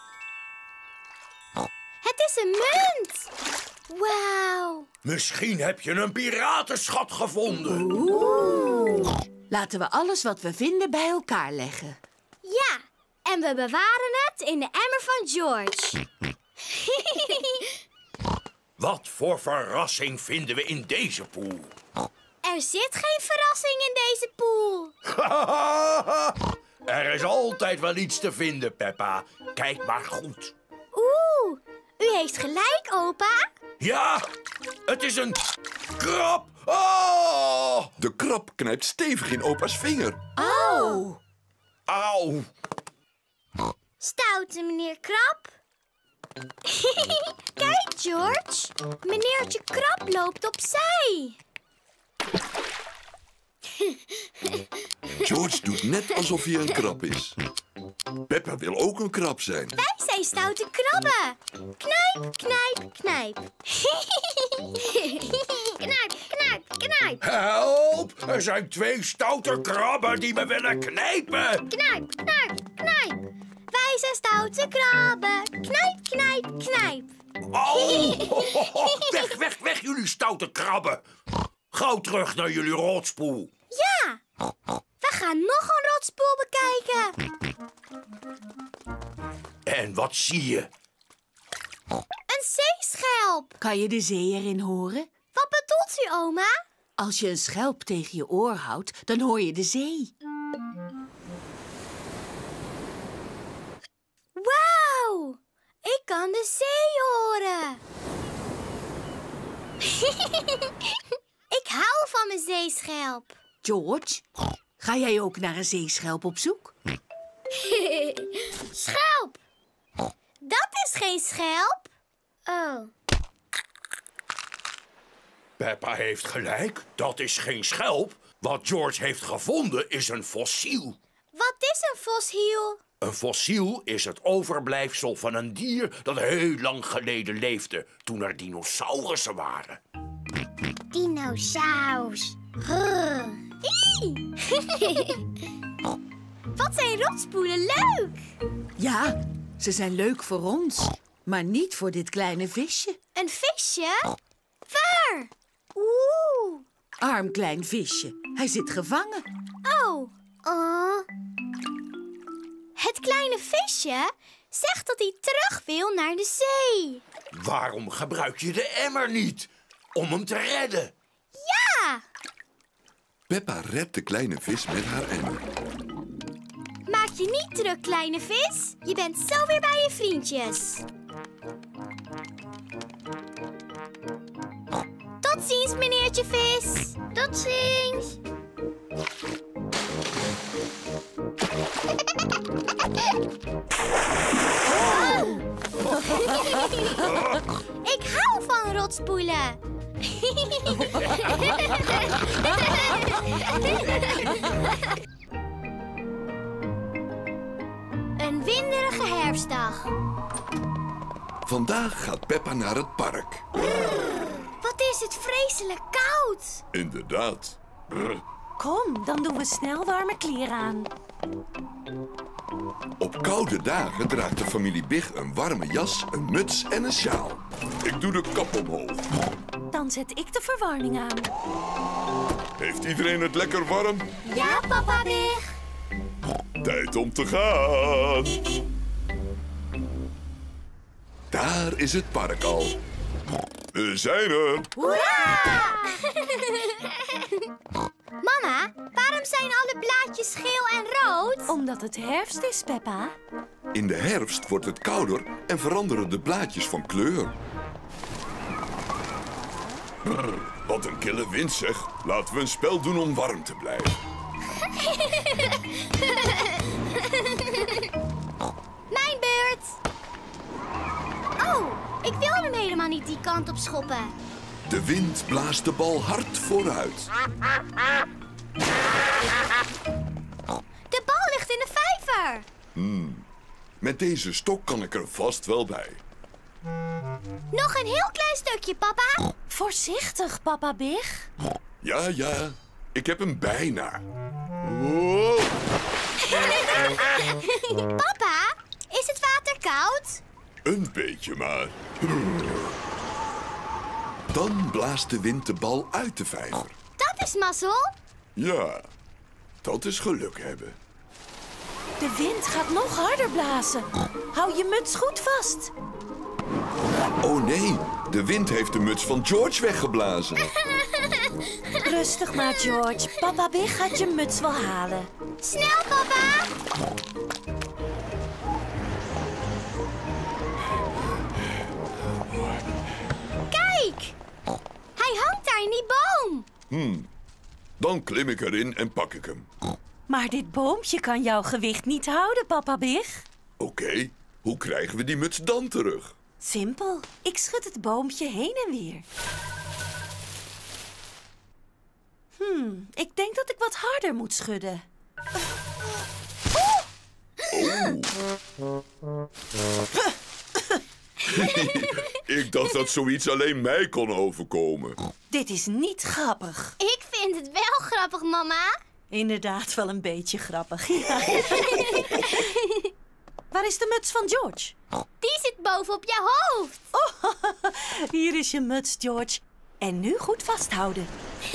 Het is een munt. Wauw. Misschien heb je een piratenschat gevonden. Oeh. Laten we alles wat we vinden bij elkaar leggen. Ja, en we bewaren het in de emmer van George. Wat voor verrassing vinden we in deze poel? Er zit geen verrassing in deze poel. Er is altijd wel iets te vinden, Peppa. Kijk maar goed. Oeh, u heeft gelijk, opa. Ja, het is een krab. Oh! De krab knijpt stevig in opa's vinger. Oh. Auw. Stoute meneer Krab. Kijk, George. Meneertje Krab loopt opzij. George doet net alsof hij een krab is. Peppa wil ook een krab zijn. Wij zijn stoute krabben. Knijp, knijp, knijp. Knijp, knijp, knijp. Help! Er zijn twee stoute krabben die me willen knijpen. Knijp, knijp, knijp. Wij zijn stoute krabben. Knijp, knijp, knijp. Au! Weg, weg, weg, jullie stoute krabben. Gauw terug naar jullie rotspoel. Ja, we gaan nog een rotspoel bekijken. En wat zie je? Een zeeschelp. Kan je de zee erin horen? Wat bedoelt u, oma? Als je een schelp tegen je oor houdt, dan hoor je de zee. Wauw, ik kan de zee horen. Ik hou van mijn zeeschelp. George, ga jij ook naar een zeeschelp op zoek? Schelp. Dat is geen schelp. Oh. Peppa heeft gelijk, dat is geen schelp. Wat George heeft gevonden is een fossiel. Wat is een fossiel? Een fossiel is het overblijfsel van een dier dat heel lang geleden leefde, toen er dinosaurussen waren. Dinosaurus. Wat zijn rotspoelen leuk! Ja, ze zijn leuk voor ons, maar niet voor dit kleine visje. Een visje? Waar? Oeh. Arm klein visje, hij zit gevangen. Oh. Oh. Het kleine visje zegt dat hij terug wil naar de zee. Waarom gebruik je de emmer niet? Om hem te redden. Ja! Peppa redt de kleine vis met haar emmer. Maak je niet druk, kleine vis. Je bent zo weer bij je vriendjes. Tot ziens, meneertje vis. Tot ziens. Oh. Ik hou van rotspoelen. Een winderige herfstdag. Vandaag gaat Peppa naar het park. Wat is het vreselijk koud. Inderdaad. Kom, dan doen we snel warme kleren aan. Op koude dagen draagt de familie Big een warme jas, een muts en een sjaal. Ik doe de kap omhoog. Dan zet ik de verwarming aan. Heeft iedereen het lekker warm? Ja, papa Big. Tijd om te gaan. Daar is het park al. We zijn er. Hoera! Mama, waarom zijn alle blaadjes geel en rood? Omdat het herfst is, Peppa. In de herfst wordt het kouder en veranderen de blaadjes van kleur. Brr, wat een kille wind zeg. Laten we een spel doen om warm te blijven. Mijn beurt. Oh, ik wil hem helemaal niet die kant op schoppen. De wind blaast de bal hard vooruit. De bal ligt in de vijver. Hmm. Met deze stok kan ik er vast wel bij. Nog een heel klein stukje, papa. Voorzichtig, papa Big. Ja, ja. Ik heb hem bijna. Wow. Papa, is het water koud? Een beetje maar. Dan blaast de wind de bal uit de vijver. Dat is mazzel. Ja, dat is geluk hebben. De wind gaat nog harder blazen. Hou je muts goed vast. Oh nee, de wind heeft de muts van George weggeblazen. Rustig maar, George. Papa Big gaat je muts wel halen. Snel, papa. Kijk, hij hangt daar in die boom. Hmm, dan klim ik erin en pak ik hem. Maar dit boompje kan jouw gewicht niet houden, papa Big. Oké, okay, hoe krijgen we die muts dan terug? Simpel. Ik schud het boompje heen en weer. Hmm, ik denk dat ik wat harder moet schudden. Oh. Ik dacht dat zoiets alleen mij kon overkomen. Dit is niet grappig. Ik vind het wel grappig, mama. Inderdaad wel een beetje grappig. Ja. Waar is de muts van George? Die zit boven op je hoofd. Oh, hier is je muts, George. En nu goed vasthouden.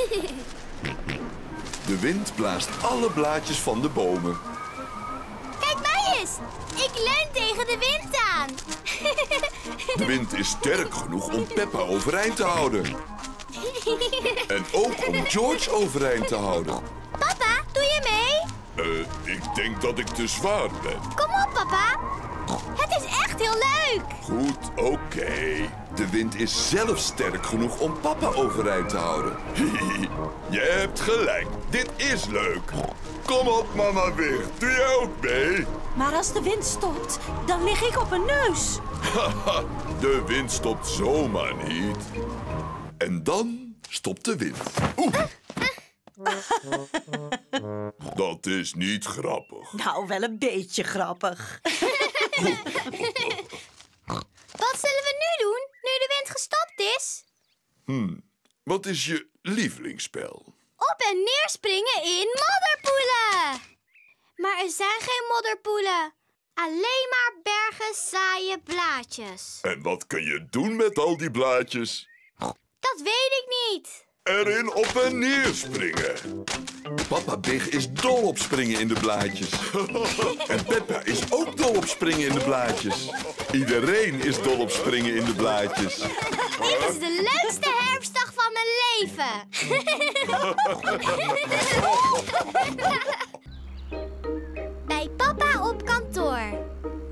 De wind blaast alle blaadjes van de bomen. Kijk mij eens. Ik leun tegen de wind aan. De wind is sterk genoeg om Peppa overeind te houden. En ook om George overeind te houden. Papa, doe je mee? Uh, ik denk dat ik te zwaar ben. Kom op, papa. Het is echt heel leuk. Goed, oké. Okay. De wind is zelf sterk genoeg om papa overeind te houden. Je hebt gelijk. Dit is leuk. Kom op, mama Big. Doe jij ook mee? Maar als de wind stopt, dan lig ik op mijn neus. Haha, de wind stopt zomaar niet. En dan stopt de wind. Oeh. Dat is niet grappig. Nou, wel een beetje grappig. Wat zullen we nu doen, nu de wind gestopt is? Hmm, wat is je lievelingsspel? Op en neer springen in modderpoelen. Maar er zijn geen modderpoelen. Alleen maar bergen saaie blaadjes. En wat kun je doen met al die blaadjes? Dat weet ik niet. Erin op en neer springen. Papa Big is dol op springen in de blaadjes. En Peppa is ook dol op springen in de blaadjes. Iedereen is dol op springen in de blaadjes. Dit is de leukste herfstdag van mijn leven. Bij papa op kantoor.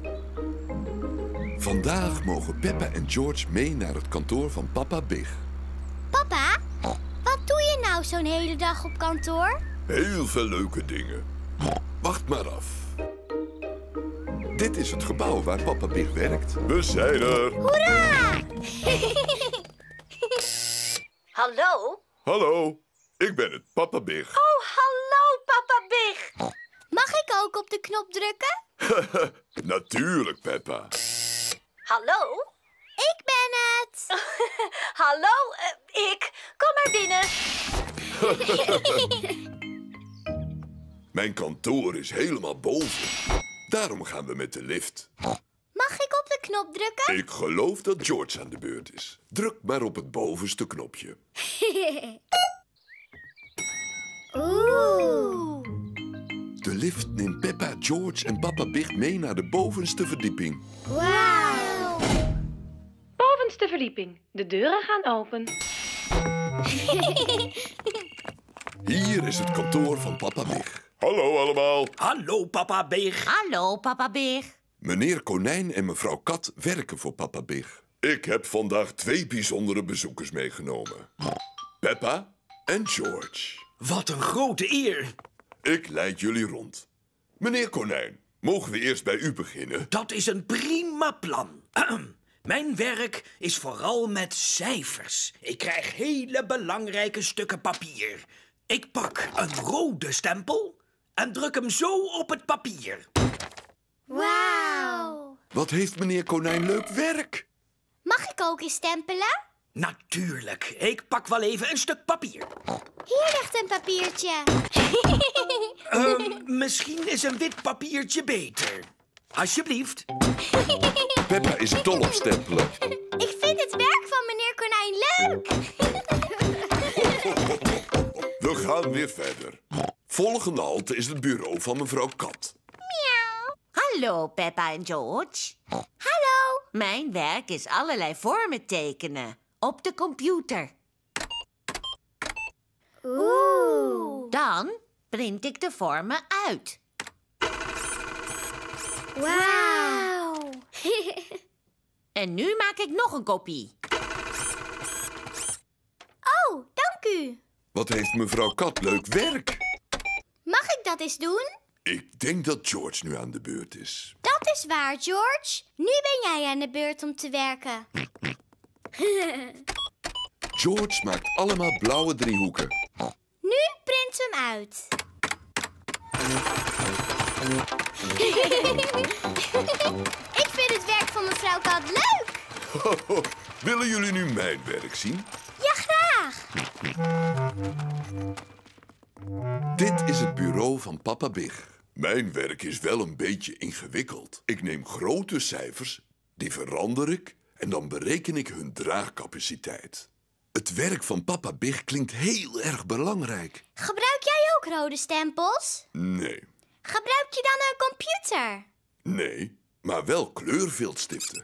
Vandaag mogen Peppa en George mee naar het kantoor van papa Big. Papa, wat doe je nou zo'n hele dag op kantoor? Heel veel leuke dingen. Wacht maar af. Dit is het gebouw waar papa Big werkt. We zijn er. Hoera! Hallo, ik ben het, Papa Big. Oh, hallo, Papa Big. Mag ik ook op de knop drukken? Natuurlijk, Peppa. Hallo? Ik ben het. Hallo, uh, ik. Kom maar binnen. Mijn kantoor is helemaal boven. Daarom gaan we met de lift. Mag ik op de knop drukken? Ik geloof dat George aan de beurt is. Druk maar op het bovenste knopje. Oeh. De lift neemt Peppa, George en Papa Big mee naar de bovenste verdieping. Wauw. Bovenste verdieping. De deuren gaan open. Hier is het kantoor van Papa Big. Hallo allemaal. Hallo, Papa Big. Hallo, Papa Big. Meneer Konijn en mevrouw Kat werken voor Papa Big. Ik heb vandaag twee bijzondere bezoekers meegenomen. Peppa en George. Wat een grote eer. Ik leid jullie rond. Meneer Konijn, mogen we eerst bij u beginnen? Dat is een prima plan. Mijn werk is vooral met cijfers. Ik krijg hele belangrijke stukken papier. Ik pak een rode stempel en druk hem zo op het papier. Wauw. Wat heeft meneer Konijn leuk werk? Mag ik ook eens stempelen? Natuurlijk. Ik pak wel even een stuk papier. Hier ligt een papiertje. Uh, misschien is een wit papiertje beter. Alsjeblieft. Peppa is dol op stempelen. Ik vind het werk van meneer Konijn leuk. We gaan weer verder. Volgende halte is het bureau van mevrouw Kat. Miauw. Hallo, Peppa en George. Hallo. Mijn werk is allerlei vormen tekenen. Op de computer. Oeh. Dan print ik de vormen uit. Wauw. En nu maak ik nog een kopie. Oh, dank u. Wat heeft mevrouw Kat leuk werk? Mag ik dat eens doen? Ik denk dat George nu aan de beurt is. Dat is waar, George. Nu ben jij aan de beurt om te werken. George maakt allemaal blauwe driehoeken. Nu print ze hem uit. Ik vind het werk van mevrouw Kat leuk. Willen jullie nu mijn werk zien? Ja, graag. Dit is het bureau van Papa Big. Mijn werk is wel een beetje ingewikkeld. Ik neem grote cijfers, die verander ik en dan bereken ik hun draagcapaciteit. Het werk van Papa Big klinkt heel erg belangrijk. Gebruik jij ook rode stempels? Nee, Gebruik je dan een computer? nee, maar wel kleurviltstiften.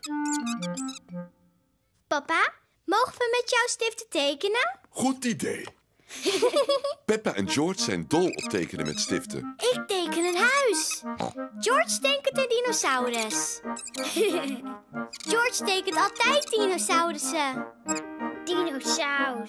Papa, mogen we met jouw stiften tekenen? Goed idee. Peppa en George zijn dol op tekenen met stiften. Ik teken een huis. George tekent een dinosaurus. George tekent altijd dinosaurussen. Dinosaurus.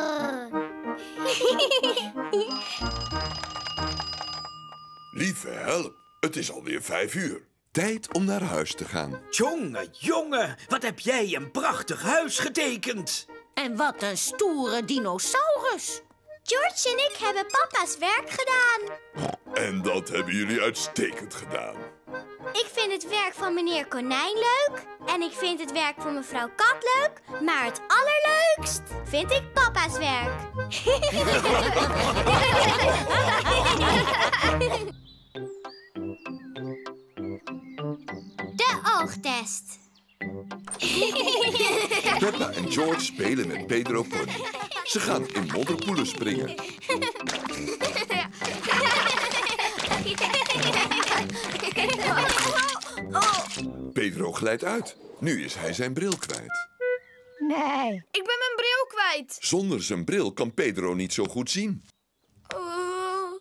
Lieve help, het is alweer vijf uur. Tijd om naar huis te gaan. Jongen, jongen, wat heb jij een prachtig huis getekend. En wat een stoere dinosaurus. George en ik hebben papa's werk gedaan. En dat hebben jullie uitstekend gedaan. Ik vind het werk van meneer Konijn leuk. En ik vind het werk van mevrouw Kat leuk. Maar het allerleukst vind ik papa's werk. De oogtest. Peppa en George spelen met Pedro Pony. Ze gaan in modderpoelen springen. Pedro glijdt uit. Nu is hij zijn bril kwijt. Nee. Ik ben mijn bril kwijt. Zonder zijn bril kan Pedro niet zo goed zien. Uh...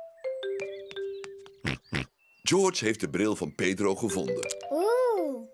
George heeft de bril van Pedro gevonden. Oeh.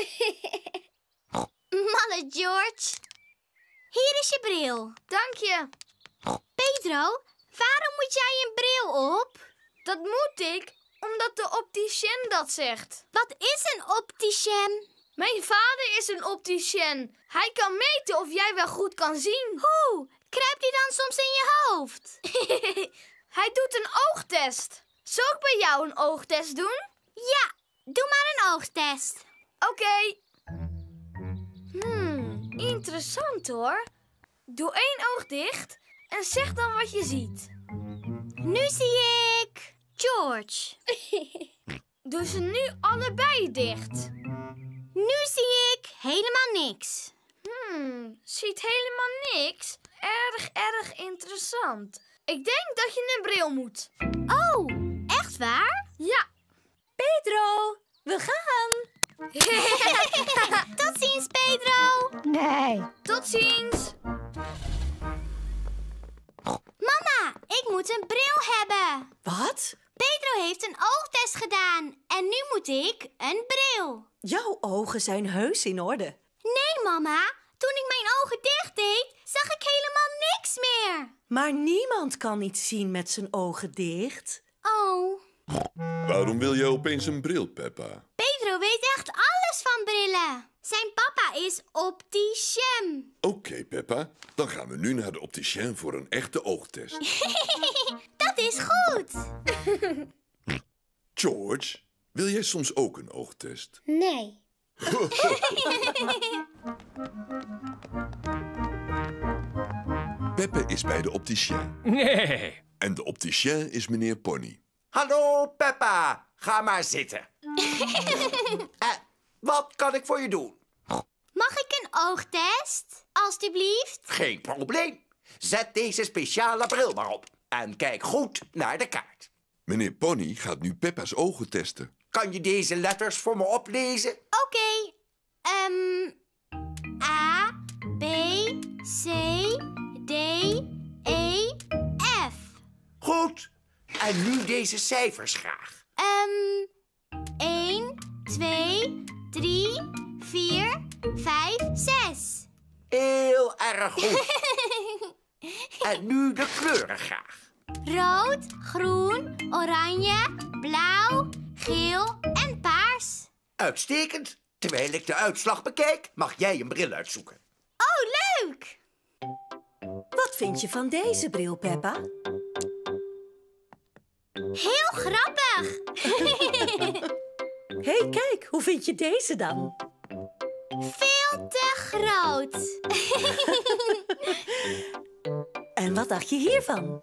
Malle George. Hier is je bril. Dank je. Pedro, waarom moet jij een bril op? Dat moet ik, omdat de opticien dat zegt. Wat is een opticien? Mijn vader is een opticien. Hij kan meten of jij wel goed kan zien. Hoe? Kruipt hij dan soms in je hoofd? Hij doet een oogtest. Zal ik bij jou een oogtest doen? Ja, doe maar een oogtest. Oké. Okay. Hmm, interessant hoor. Doe één oog dicht en zeg dan wat je ziet. Nu zie ik George. Doe ze nu allebei dicht. Nu zie ik helemaal niks. Hmm, ziet helemaal niks? Erg, erg interessant. Ik denk dat je een bril moet. Oh, echt waar? Ja. Pedro, we gaan. Tot ziens, Pedro. Nee. Tot ziens. Mama, ik moet een bril hebben. Wat? Pedro heeft een oogtest gedaan en nu moet ik een bril. Jouw ogen zijn heus in orde. Nee, mama. Toen ik mijn ogen dicht deed, zag ik helemaal niks meer. Maar niemand kan iets zien met zijn ogen dicht. Oh. Waarom wil jij opeens een bril, Peppa? Pedro weet echt alles van brillen. Zijn papa is opticien. Oké, okay, Peppa. Dan gaan we nu naar de opticien voor een echte oogtest. Dat is goed. George, wil jij soms ook een oogtest? Nee. Peppe is bij de opticien. Nee. En de opticien is meneer Pony. Hallo, Peppa. Ga maar zitten. eh, wat kan ik voor je doen? Mag ik een oogtest? Alsjeblieft. Geen probleem. Zet deze speciale bril maar op. En kijk goed naar de kaart. Meneer Pony gaat nu Peppa's ogen testen. Kan je deze letters voor me oplezen? Oké. Okay. Um, A, B, C, D, E, F. Goed. En nu deze cijfers graag. Um, één, twee, drie, vier, vijf, zes. Heel erg goed. En nu de kleuren graag. Rood, groen, oranje, blauw, geel en paars. Uitstekend. Terwijl ik de uitslag bekijk, mag jij een bril uitzoeken. Oh, leuk! Wat vind je van deze bril, Peppa? Heel grappig! Hé, hey, kijk, hoe vind je deze dan? Veel te groot. En wat dacht je hiervan?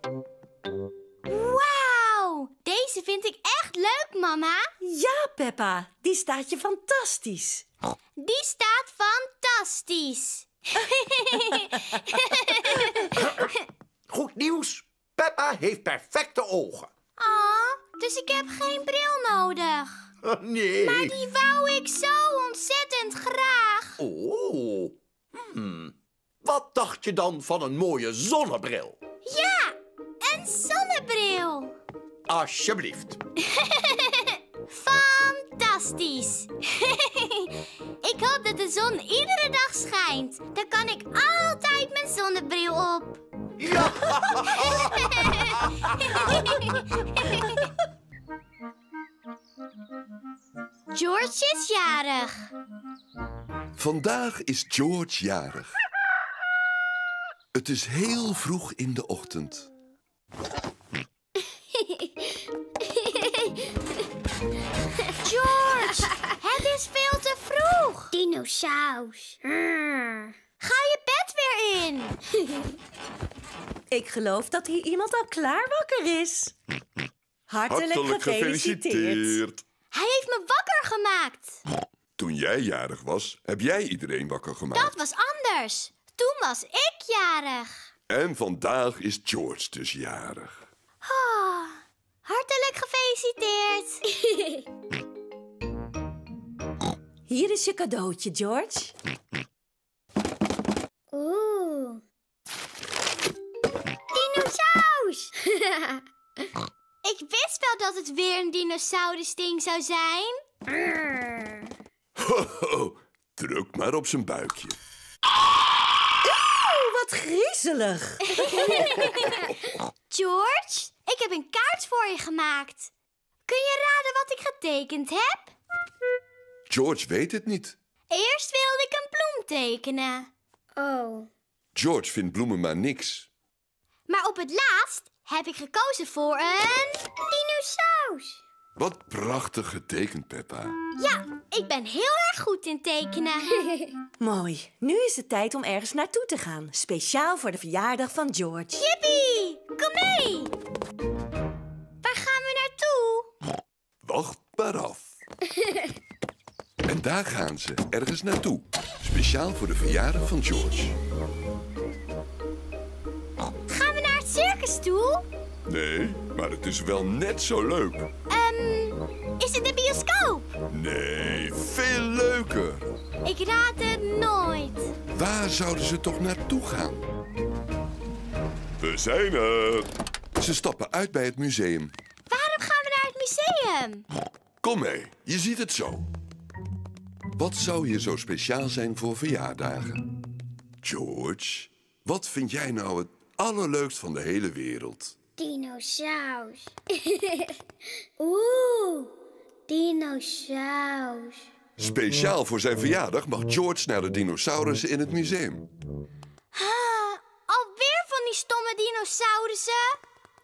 Wauw, deze vind ik echt leuk, mama. Ja, Peppa, die staat je fantastisch. Die staat fantastisch. Goed nieuws. Peppa heeft perfecte ogen. Oh, dus ik heb geen bril nodig. Nee. Maar die wou ik zo ontzettend graag. Oh. Hmm. Wat dacht je dan van een mooie zonnebril? Ja, een zonnebril. Alsjeblieft. Fantastisch. Ik hoop dat de zon iedere dag schijnt. Dan kan ik altijd mijn zonnebril op. Ja. George is jarig. Vandaag is George jarig. Het is heel vroeg in de ochtend. George, het is veel te vroeg. Dinosaus. Ga je bed weer in. Ik geloof dat hier iemand al klaar wakker is. Hartelijk, Hartelijk gefeliciteerd. gefeliciteerd. Hij heeft me wakker gemaakt. Toen jij jarig was, heb jij iedereen wakker gemaakt. Dat was anders. Toen was ik jarig. En vandaag is George dus jarig. Oh, hartelijk gefeliciteerd. Hier is je cadeautje, George. Oeh. Dinosaurus! Ik wist wel dat het weer een dinosaurus-ding zou zijn. Ho, ho, druk maar op zijn buikje. Oeh, wat griezelig. George, ik heb een kaart voor je gemaakt. Kun je raden wat ik getekend heb? George weet het niet. Eerst wilde ik een bloem tekenen. Oh. George vindt bloemen maar niks. Maar op het laatst heb ik gekozen voor een dinosaurus. Wat prachtig getekend, Peppa. Ja, ik ben heel erg goed in tekenen. Mooi. Nu is het tijd om ergens naartoe te gaan. Speciaal voor de verjaardag van George. Jippie, kom mee. Waar gaan we naartoe? Wacht maar af. En daar gaan ze, ergens naartoe. Speciaal voor de verjaardag van George. Gaan we naar het circus toe? Nee, maar het is wel net zo leuk. Ehm, is het de bioscoop? Nee, veel leuker. Ik raad het nooit. Waar zouden ze toch naartoe gaan? We zijn er. Ze stappen uit bij het museum. Waarom gaan we naar het museum? Kom mee, je ziet het zo. Wat zou hier zo speciaal zijn voor verjaardagen? George, wat vind jij nou het allerleukst van de hele wereld? Dinosaurus. Oeh, dinosaurus. Speciaal voor zijn verjaardag mag George naar de dinosaurussen in het museum. Ah, alweer van die stomme dinosaurussen?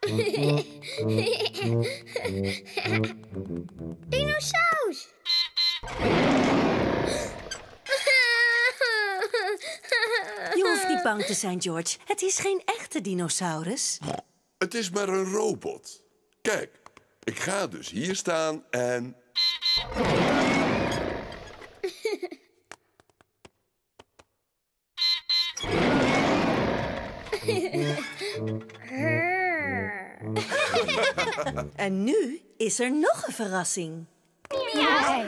Dinosaurus. Je hoeft niet bang te zijn, George. Het is geen echte dinosaurus. Het is maar een robot. Kijk, ik ga dus hier staan en... En nu is er nog een verrassing. Ja.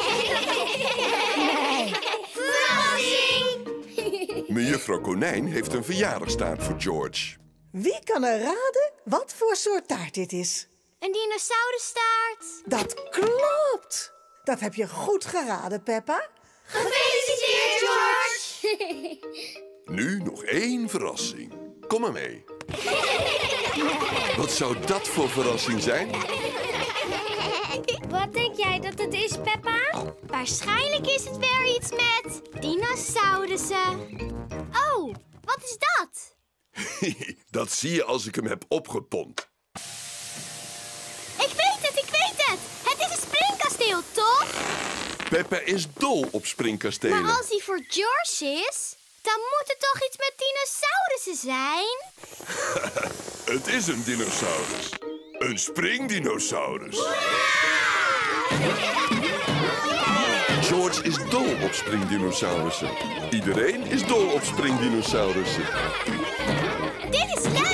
Verrassing! Mejuffrouw Konijn heeft een verjaardagstaart voor George. Wie kan er raden wat voor soort taart dit is? Een dinosaurusstaart. Dat klopt! Dat heb je goed geraden, Peppa. Gefeliciteerd, George! Nu nog één verrassing. Kom maar mee. Wat zou dat voor verrassing zijn? Wat denk jij dat het is, Peppa? Waarschijnlijk is het weer iets met dinosaurussen. Oh, wat is dat? Dat zie je als ik hem heb opgepompt. Ik weet het, ik weet het! Het is een springkasteel, toch? Peppa is dol op springkastelen. Maar als hij voor George is, dan moet het toch iets met dinosaurussen zijn? Het is een dinosaurus. Een springdinosaurus. George is dol op springdinosaurussen. Iedereen is dol op springdinosaurussen. Dit is leuk!